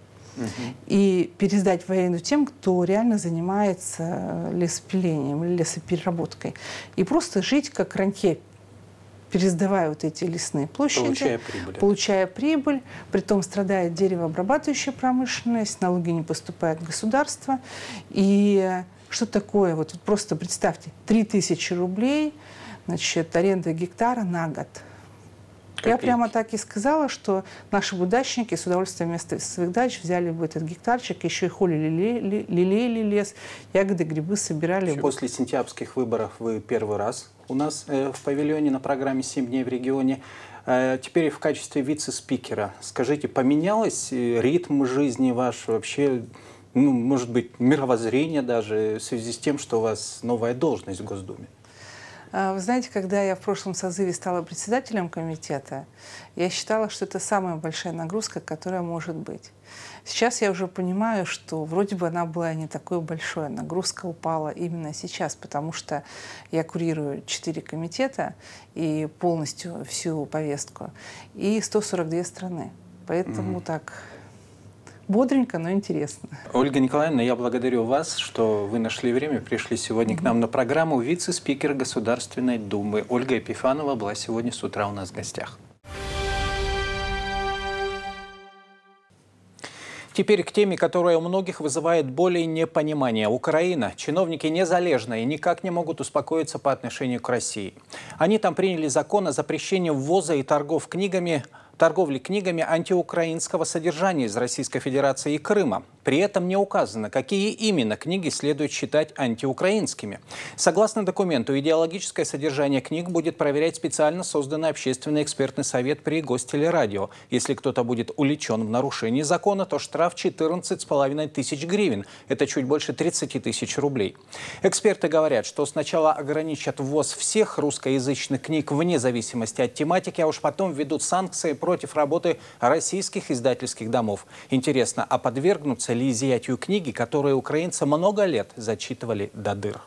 и пересдать в аренду тем, кто реально занимается лесопилением или лесопереработкой. И просто жить как рантье, пересдавая вот эти лесные площади, получая прибыль, притом страдает деревообрабатывающая промышленность, налоги не поступают в государство. И что такое? Вот просто представьте, 3000 рублей, значит, аренда гектара на год. Я прямо так и сказала, что наши будачники с удовольствием вместо своих дач взяли бы этот гектарчик, еще и холили, лелеяли лес, ягоды, грибы собирали. После сентябрьских выборов вы первый раз у нас в павильоне на программе «7 дней в регионе». Теперь в качестве вице-спикера. Скажите, поменялось ритм жизни ваш вообще, ну, может быть, мировоззрение даже в связи с тем, что у вас новая должность в Госдуме? Вы знаете, когда я в прошлом созыве стала председателем комитета, я считала, что это самая большая нагрузка, которая может быть. Сейчас я уже понимаю, что вроде бы она была не такой большой. Нагрузка упала именно сейчас, потому что я курирую 4 комитета и полностью всю повестку, и 142 страны. Поэтому так бодренько, но интересно. Ольга Николаевна, я благодарю вас, что вы нашли время, пришли сегодня к нам на программу. Вице-спикер Государственной Думы Ольга Епифанова была сегодня с утра у нас в гостях. Теперь к теме, которая у многих вызывает боль и непонимание. Украина. Чиновники незалежные никак не могут успокоиться по отношению к России. Они там приняли закон о запрещении ввоза и торговли книгами антиукраинского содержания из Российской Федерации и Крыма. При этом не указано, какие именно книги следует считать антиукраинскими. Согласно документу, идеологическое содержание книг будет проверять специально созданный общественный экспертный совет при Гостелерадио. Если кто-то будет уличен в нарушении закона, то штраф 14,5 тысяч гривен. Это чуть больше 30 тысяч рублей. Эксперты говорят, что сначала ограничат ввоз всех русскоязычных книг вне зависимости от тематики, а уж потом введут санкции против работы российских издательских домов. Интересно, а подвергнутся ли изъятию книги, которые украинцы много лет зачитывали до дыр?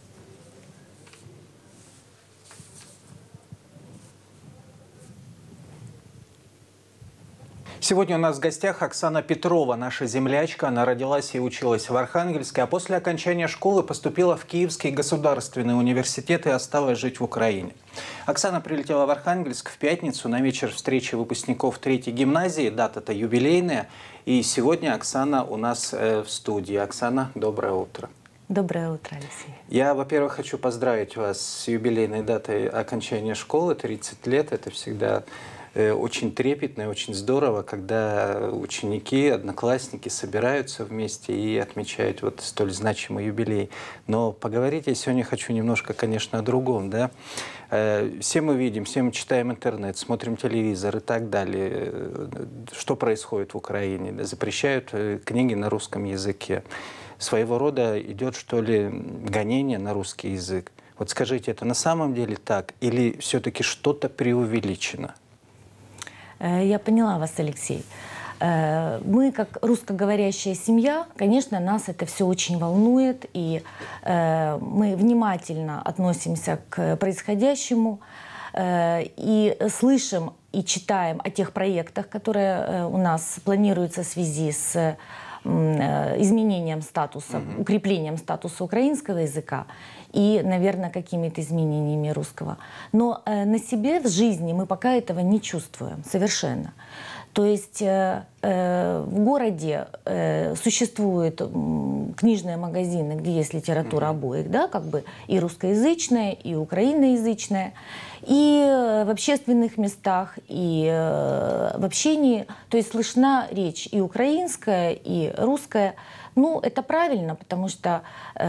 Сегодня у нас в гостях Оксана Петрова, наша землячка. Она родилась и училась в Архангельске, а после окончания школы поступила в Киевский государственный университет и осталась жить в Украине. Оксана прилетела в Архангельск в пятницу на вечер встречи выпускников 3-й гимназии. Дата-то юбилейная. И сегодня Оксана у нас в студии. Оксана, доброе утро. Доброе утро, Алексей. Я, во-первых, хочу поздравить вас с юбилейной датой окончания школы. 30 лет – это всегда очень трепетно и очень здорово, когда ученики, одноклассники собираются вместе и отмечают вот столь значимый юбилей. Но поговорить я сегодня хочу немножко, конечно, о другом. Да? Все мы видим, все мы читаем интернет, смотрим телевизор и так далее. Что происходит в Украине? Запрещают книги на русском языке. Своего рода идет, что ли, гонение на русский язык. Вот скажите, это на самом деле так или все-таки что-то преувеличено? Я поняла вас, Алексей. Мы, как русскоговорящая семья, конечно, нас это все очень волнует, и мы внимательно относимся к происходящему, и слышим и читаем о тех проектах, которые у нас планируются в связи с изменением статуса, укреплением статуса украинского языка и, наверное, какими-то изменениями русского. Но на себе в жизни мы пока этого не чувствуем совершенно. То есть в городе существуют книжные магазины, где есть литература обоих, да, как бы и русскоязычная, и украиноязычная, и в общественных местах, и в общении. То есть слышна речь и украинская, и русская. Ну, это правильно, потому что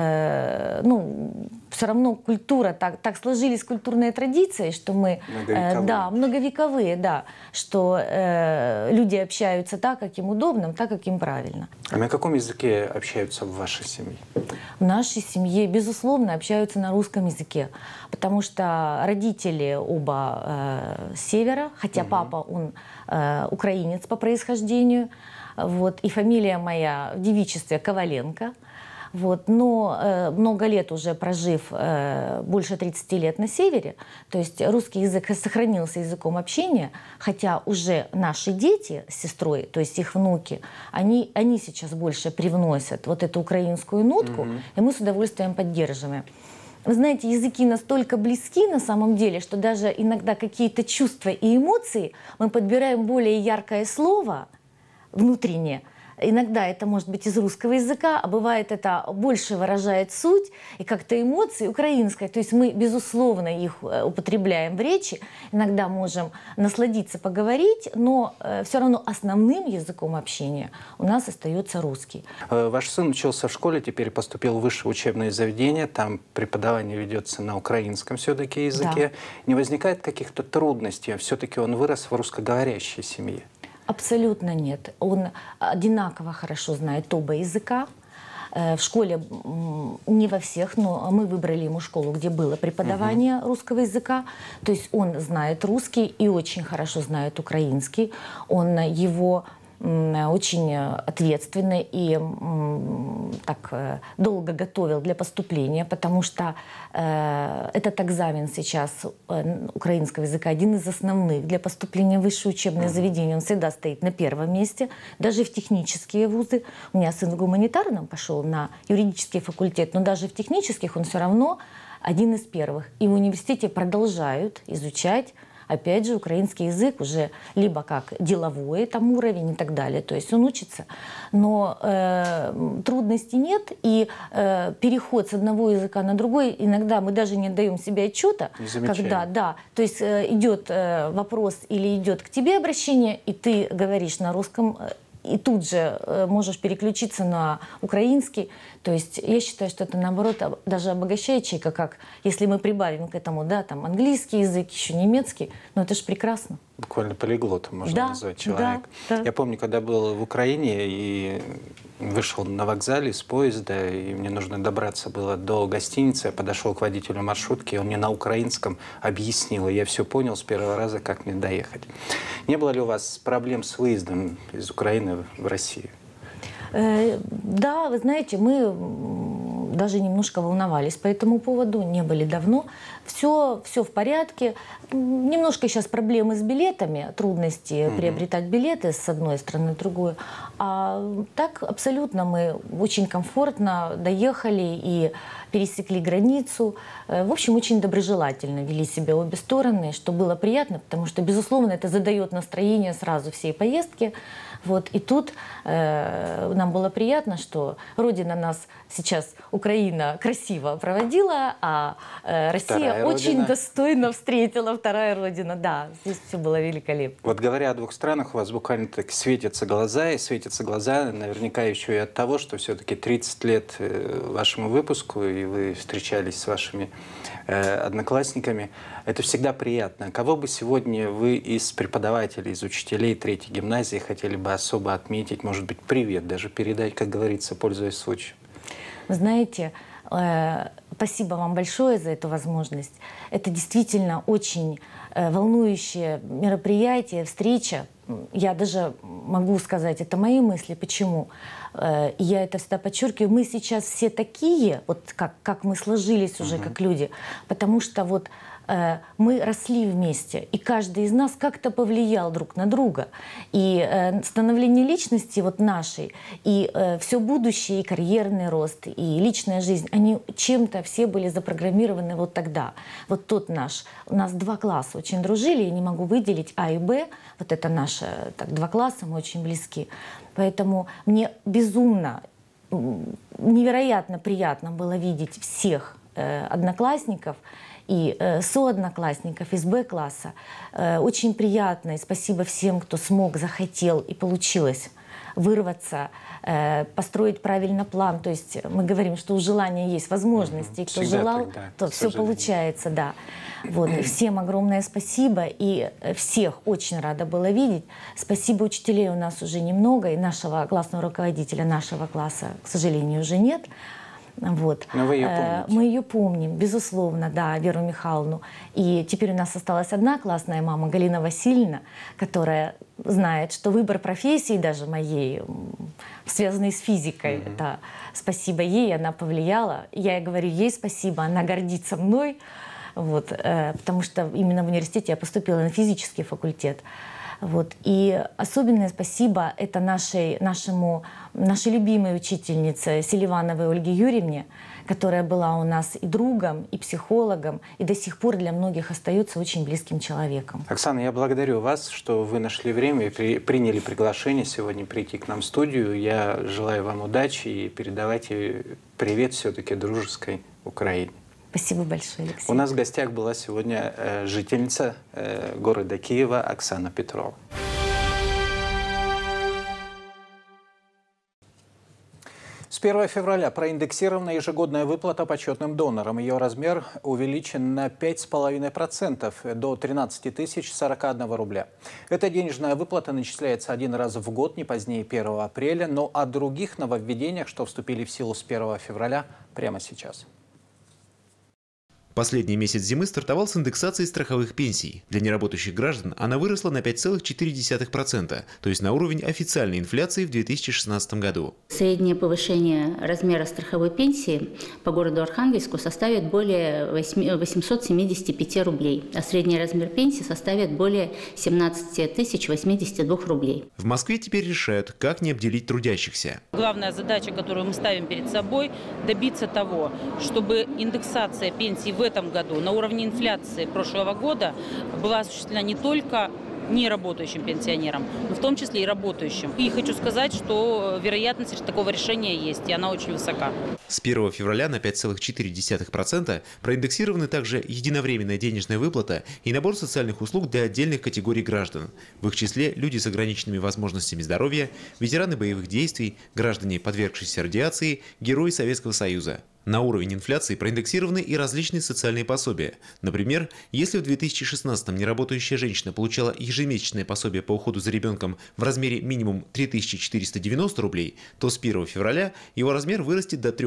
все равно культура, так сложились культурные традиции, что мы, многовековые, да, что люди общаются так, как им удобно, так, как им правильно. А на каком языке общаются в вашей семье? В нашей семье, безусловно, общаются на русском языке, потому что родители оба с севера, хотя папа, он украинец по происхождению, вот, и фамилия моя в девичестве Коваленко. Вот, но много лет уже прожив, больше 30 лет на севере, то есть русский язык сохранился языком общения, хотя уже наши дети с сестрой, то есть их внуки, они сейчас больше привносят вот эту украинскую нотку, и мы с удовольствием поддерживаем. Вы знаете, языки настолько близки на самом деле, что даже иногда какие-то чувства и эмоции мы подбираем более яркое слово, внутренне. Иногда это может быть из русского языка, а бывает это больше выражает суть и как-то эмоции украинской. То есть мы, безусловно, их употребляем в речи, иногда можем насладиться, поговорить, но все равно основным языком общения у нас остается русский. Ваш сын учился в школе, теперь поступил в высшее учебное заведение, там преподавание ведется на украинском все-таки языке. Да. Не возникает каких-то трудностей? Все-таки он вырос в русскоговорящей семье. Абсолютно нет. Он одинаково хорошо знает оба языка. в школе, не во всех, но мы выбрали ему школу, где было преподавание русского языка. То есть он знает русский и очень хорошо знает украинский. Он его очень ответственно и так долго готовил для поступления, потому что этот экзамен сейчас украинского языка один из основных для поступления в высшее учебное заведение. Он всегда стоит на первом месте, даже в технические вузы. У меня сын в гуманитарном пошел на юридический факультет, но даже в технических он все равно один из первых. И в университете продолжают изучать, опять же, украинский язык уже либо как деловой там уровень и так далее. То есть он учится. Но трудностей нет. И переход с одного языка на другой, иногда мы даже не отдаем себе отчета. Когда, да, то есть идет вопрос или идет к тебе обращение, и ты говоришь на русском, и тут же можешь переключиться на украинский. То есть я считаю, что это, наоборот, даже обогащает человека, как если мы прибавим к этому, да, там, английский язык, еще немецкий, но это же прекрасно. Буквально полиглотом можно назвать человека. Да. Я помню, когда был в Украине и вышел на вокзале с поезда, и мне нужно добраться было до гостиницы, я подошел к водителю маршрутки, и он мне на украинском объяснил, и я все понял с первого раза, как мне доехать. Не было ли у вас проблем с выездом из Украины в Россию? Да, вы знаете, мы даже немножко волновались по этому поводу, не были давно. Все в порядке. Немножко сейчас проблемы с билетами, трудности приобретать билеты с одной страны в другую. А так абсолютно мы очень комфортно доехали и пересекли границу. В общем, очень доброжелательно вели себя обе стороны, что было приятно, потому что, безусловно, это задает настроение сразу всей поездки. Вот. И тут нам было приятно, что Родина нас сейчас, Украина, красиво проводила, а Россия очень достойно встретила, вторая Родина. Да, здесь все было великолепно. Вот говоря о двух странах, у вас буквально так светятся глаза, и светятся глаза наверняка еще и от того, что все-таки 30 лет вашему выпуску, и вы встречались с вашими одноклассниками. Это всегда приятно. Кого бы сегодня вы из преподавателей, из учителей третьей гимназии хотели бы особо отметить, может быть, привет даже передать, как говорится, пользуясь случаем? Вы знаете, спасибо вам большое за эту возможность. Это действительно очень волнующее мероприятие, встреча. Я даже могу сказать, это мои мысли. Почему? Я это всегда подчеркиваю. Мы сейчас все такие, вот как мы сложились уже как люди, потому что вот мы росли вместе, и каждый из нас как-то повлиял друг на друга. И становление личности вот нашей, и все будущее, и карьерный рост, и личная жизнь, они чем-то все были запрограммированы вот тогда. Вот тот наш, у нас 2 класса очень дружили, я не могу выделить А и Б, вот это наши 2 класса, мы очень близки. Поэтому мне безумно, невероятно приятно было видеть всех одноклассников, и соодноклассников из Б-класса. Очень приятно, и спасибо всем, кто смог, захотел, и получилось вырваться, построить правильно план. То есть мы говорим, что у желания есть возможности, и кто желал, то все получается. Да. Вот. И всем огромное спасибо, и всех очень рада была видеть. Спасибо учителей у нас уже немного, и нашего классного руководителя нашего класса, к сожалению, уже нет. Вот. Но вы ее помните? Мы ее помним, безусловно, да, Веру Михайловну. И теперь у нас осталась одна классная мама, Галина Васильевна, которая знает, что выбор профессии даже моей, связанный с физикой, это спасибо ей, она повлияла. Я говорю ей спасибо, она гордится мной, вот, потому что именно в университете я поступила на физический факультет. Вот. И особенное спасибо это нашей любимой учительнице Селивановой Ольге Юрьевне, которая была у нас и другом, и психологом, и до сих пор для многих остается очень близким человеком. Оксана, я благодарю вас, что вы нашли время и приняли приглашение сегодня прийти к нам в студию. Я желаю вам удачи и передавайте привет все-таки дружеской Украине. Спасибо большое, Алексей. У нас в гостях была сегодня жительница города Киева Оксана Петрова. С 1 февраля проиндексирована ежегодная выплата почетным донорам. Ее размер увеличен на 5,5% до 13 041 рубля. Эта денежная выплата начисляется один раз в год, не позднее 1 апреля, но о других нововведениях, что вступили в силу с 1 февраля, прямо сейчас. Последний месяц зимы стартовал с индексацией страховых пенсий. Для неработающих граждан она выросла на 5,4%, то есть на уровень официальной инфляции в 2016 году. Среднее повышение размера страховой пенсии по городу Архангельску составит более 875 рублей, а средний размер пенсии составит более 17 082 рублей. В Москве теперь решают, как не обделить трудящихся. Главная задача, которую мы ставим перед собой, добиться того, чтобы индексация пенсий в этом году на уровне инфляции прошлого года была осуществлена не только неработающим пенсионерам, но в том числе и работающим. И хочу сказать, что вероятность такого решения есть, и она очень высока. С 1 февраля на 5,4% проиндексированы также единовременная денежная выплата и набор социальных услуг для отдельных категорий граждан. В их числе люди с ограниченными возможностями здоровья, ветераны боевых действий, граждане, подвергшиеся радиации, герои Советского Союза. На уровень инфляции проиндексированы и различные социальные пособия. Например, если в 2016-м неработающая женщина получала ежемесячное пособие по уходу за ребенком в размере минимум 3490 рублей, то с 1 февраля его размер вырастет до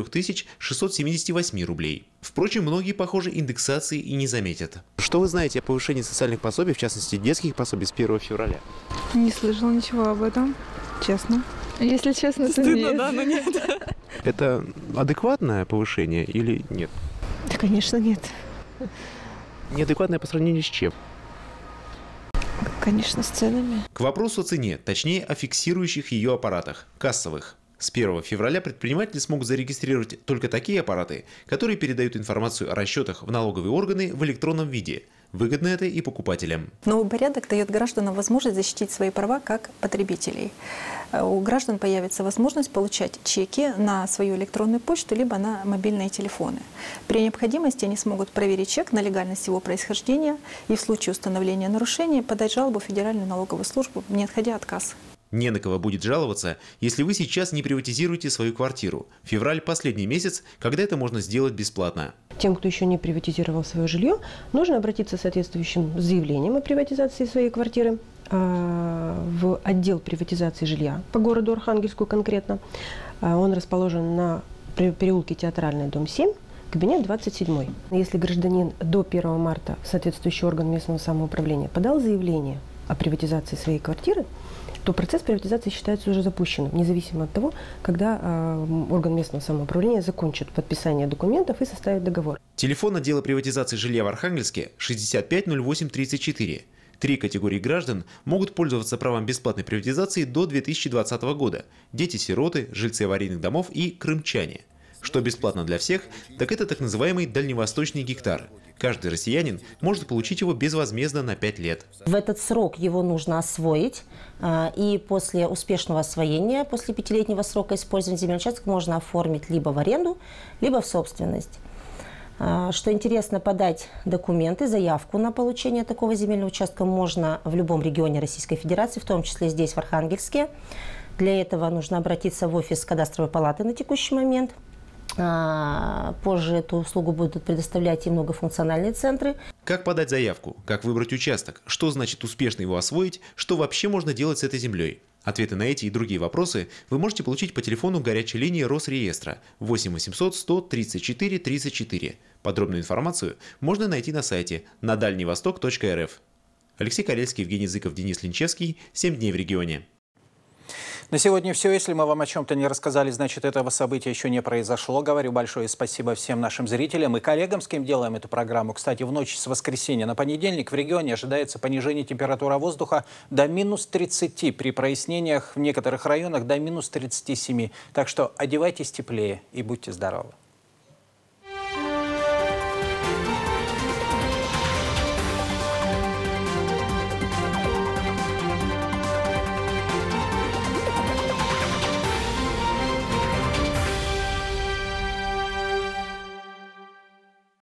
3678 рублей. Впрочем, многие, похоже, индексации и не заметят. Что вы знаете о повышении социальных пособий, в частности детских пособий, с 1 февраля? Не слышала ничего об этом, честно. Если честно, то стыдно, нет. да, но нет. Это адекватное повышение или нет? Да, конечно, нет. Неадекватное по сравнению с чем? Конечно, с ценами. К вопросу о цене, точнее о фиксирующих ее аппаратах, кассовых. С 1 февраля предприниматели смогут зарегистрировать только такие аппараты, которые передают информацию о расчетах в налоговые органы в электронном виде. Выгодно это и покупателям. Новый порядок дает гражданам возможность защитить свои права как потребителей. У граждан появится возможность получать чеки на свою электронную почту либо на мобильные телефоны. При необходимости они смогут проверить чек на легальность его происхождения и в случае установления нарушения подать жалобу в Федеральную налоговую службу, не отходя от кассы. Не на кого будет жаловаться, если вы сейчас не приватизируете свою квартиру. Февраль – последний месяц, когда это можно сделать бесплатно. Тем, кто еще не приватизировал свое жилье, нужно обратиться с соответствующим заявлением о приватизации своей квартиры в отдел приватизации жилья по городу Архангельску конкретно. Он расположен на переулке Театральный, дом 7. Кабинет 27. Если гражданин до 1 марта в соответствующий орган местного самоуправления подал заявление о приватизации своей квартиры, то процесс приватизации считается уже запущенным, независимо от того, когда орган местного самоуправления закончит подписание документов и составит договор. Телефон отдела приватизации жилья в Архангельске 650834. 3 категории граждан могут пользоваться правом бесплатной приватизации до 2020 года. Дети-сироты, жильцы аварийных домов и крымчане. Что бесплатно для всех, так это так называемый дальневосточный гектар. Каждый россиянин может получить его безвозмездно на 5 лет. В этот срок его нужно освоить, и после успешного освоения, после 5-летнего срока использования земельный участок можно оформить либо в аренду, либо в собственность. Что интересно, подать документы, заявку на получение такого земельного участка можно в любом регионе Российской Федерации, в том числе здесь, в Архангельске. Для этого нужно обратиться в офис кадастровой палаты на текущий момент. Позже эту услугу будут предоставлять и многофункциональные центры. Как подать заявку? Как выбрать участок? Что значит успешно его освоить? Что вообще можно делать с этой землей? Ответы на эти и другие вопросы вы можете получить по телефону горячей линии Росреестра 8 800 100 34 34. Подробную информацию можно найти на сайте надальневосток.рф. Алексей Карельский, Евгений Зыков, Денис Линчевский. 7 дней в регионе. На сегодня все. Если мы вам о чем-то не рассказали, значит, этого события еще не произошло. Говорю большое спасибо всем нашим зрителям и коллегам, с кем делаем эту программу. Кстати, в ночь с воскресенья на понедельник в регионе ожидается понижение температуры воздуха до минус 30. При прояснениях в некоторых районах до минус 37. Так что одевайтесь теплее и будьте здоровы.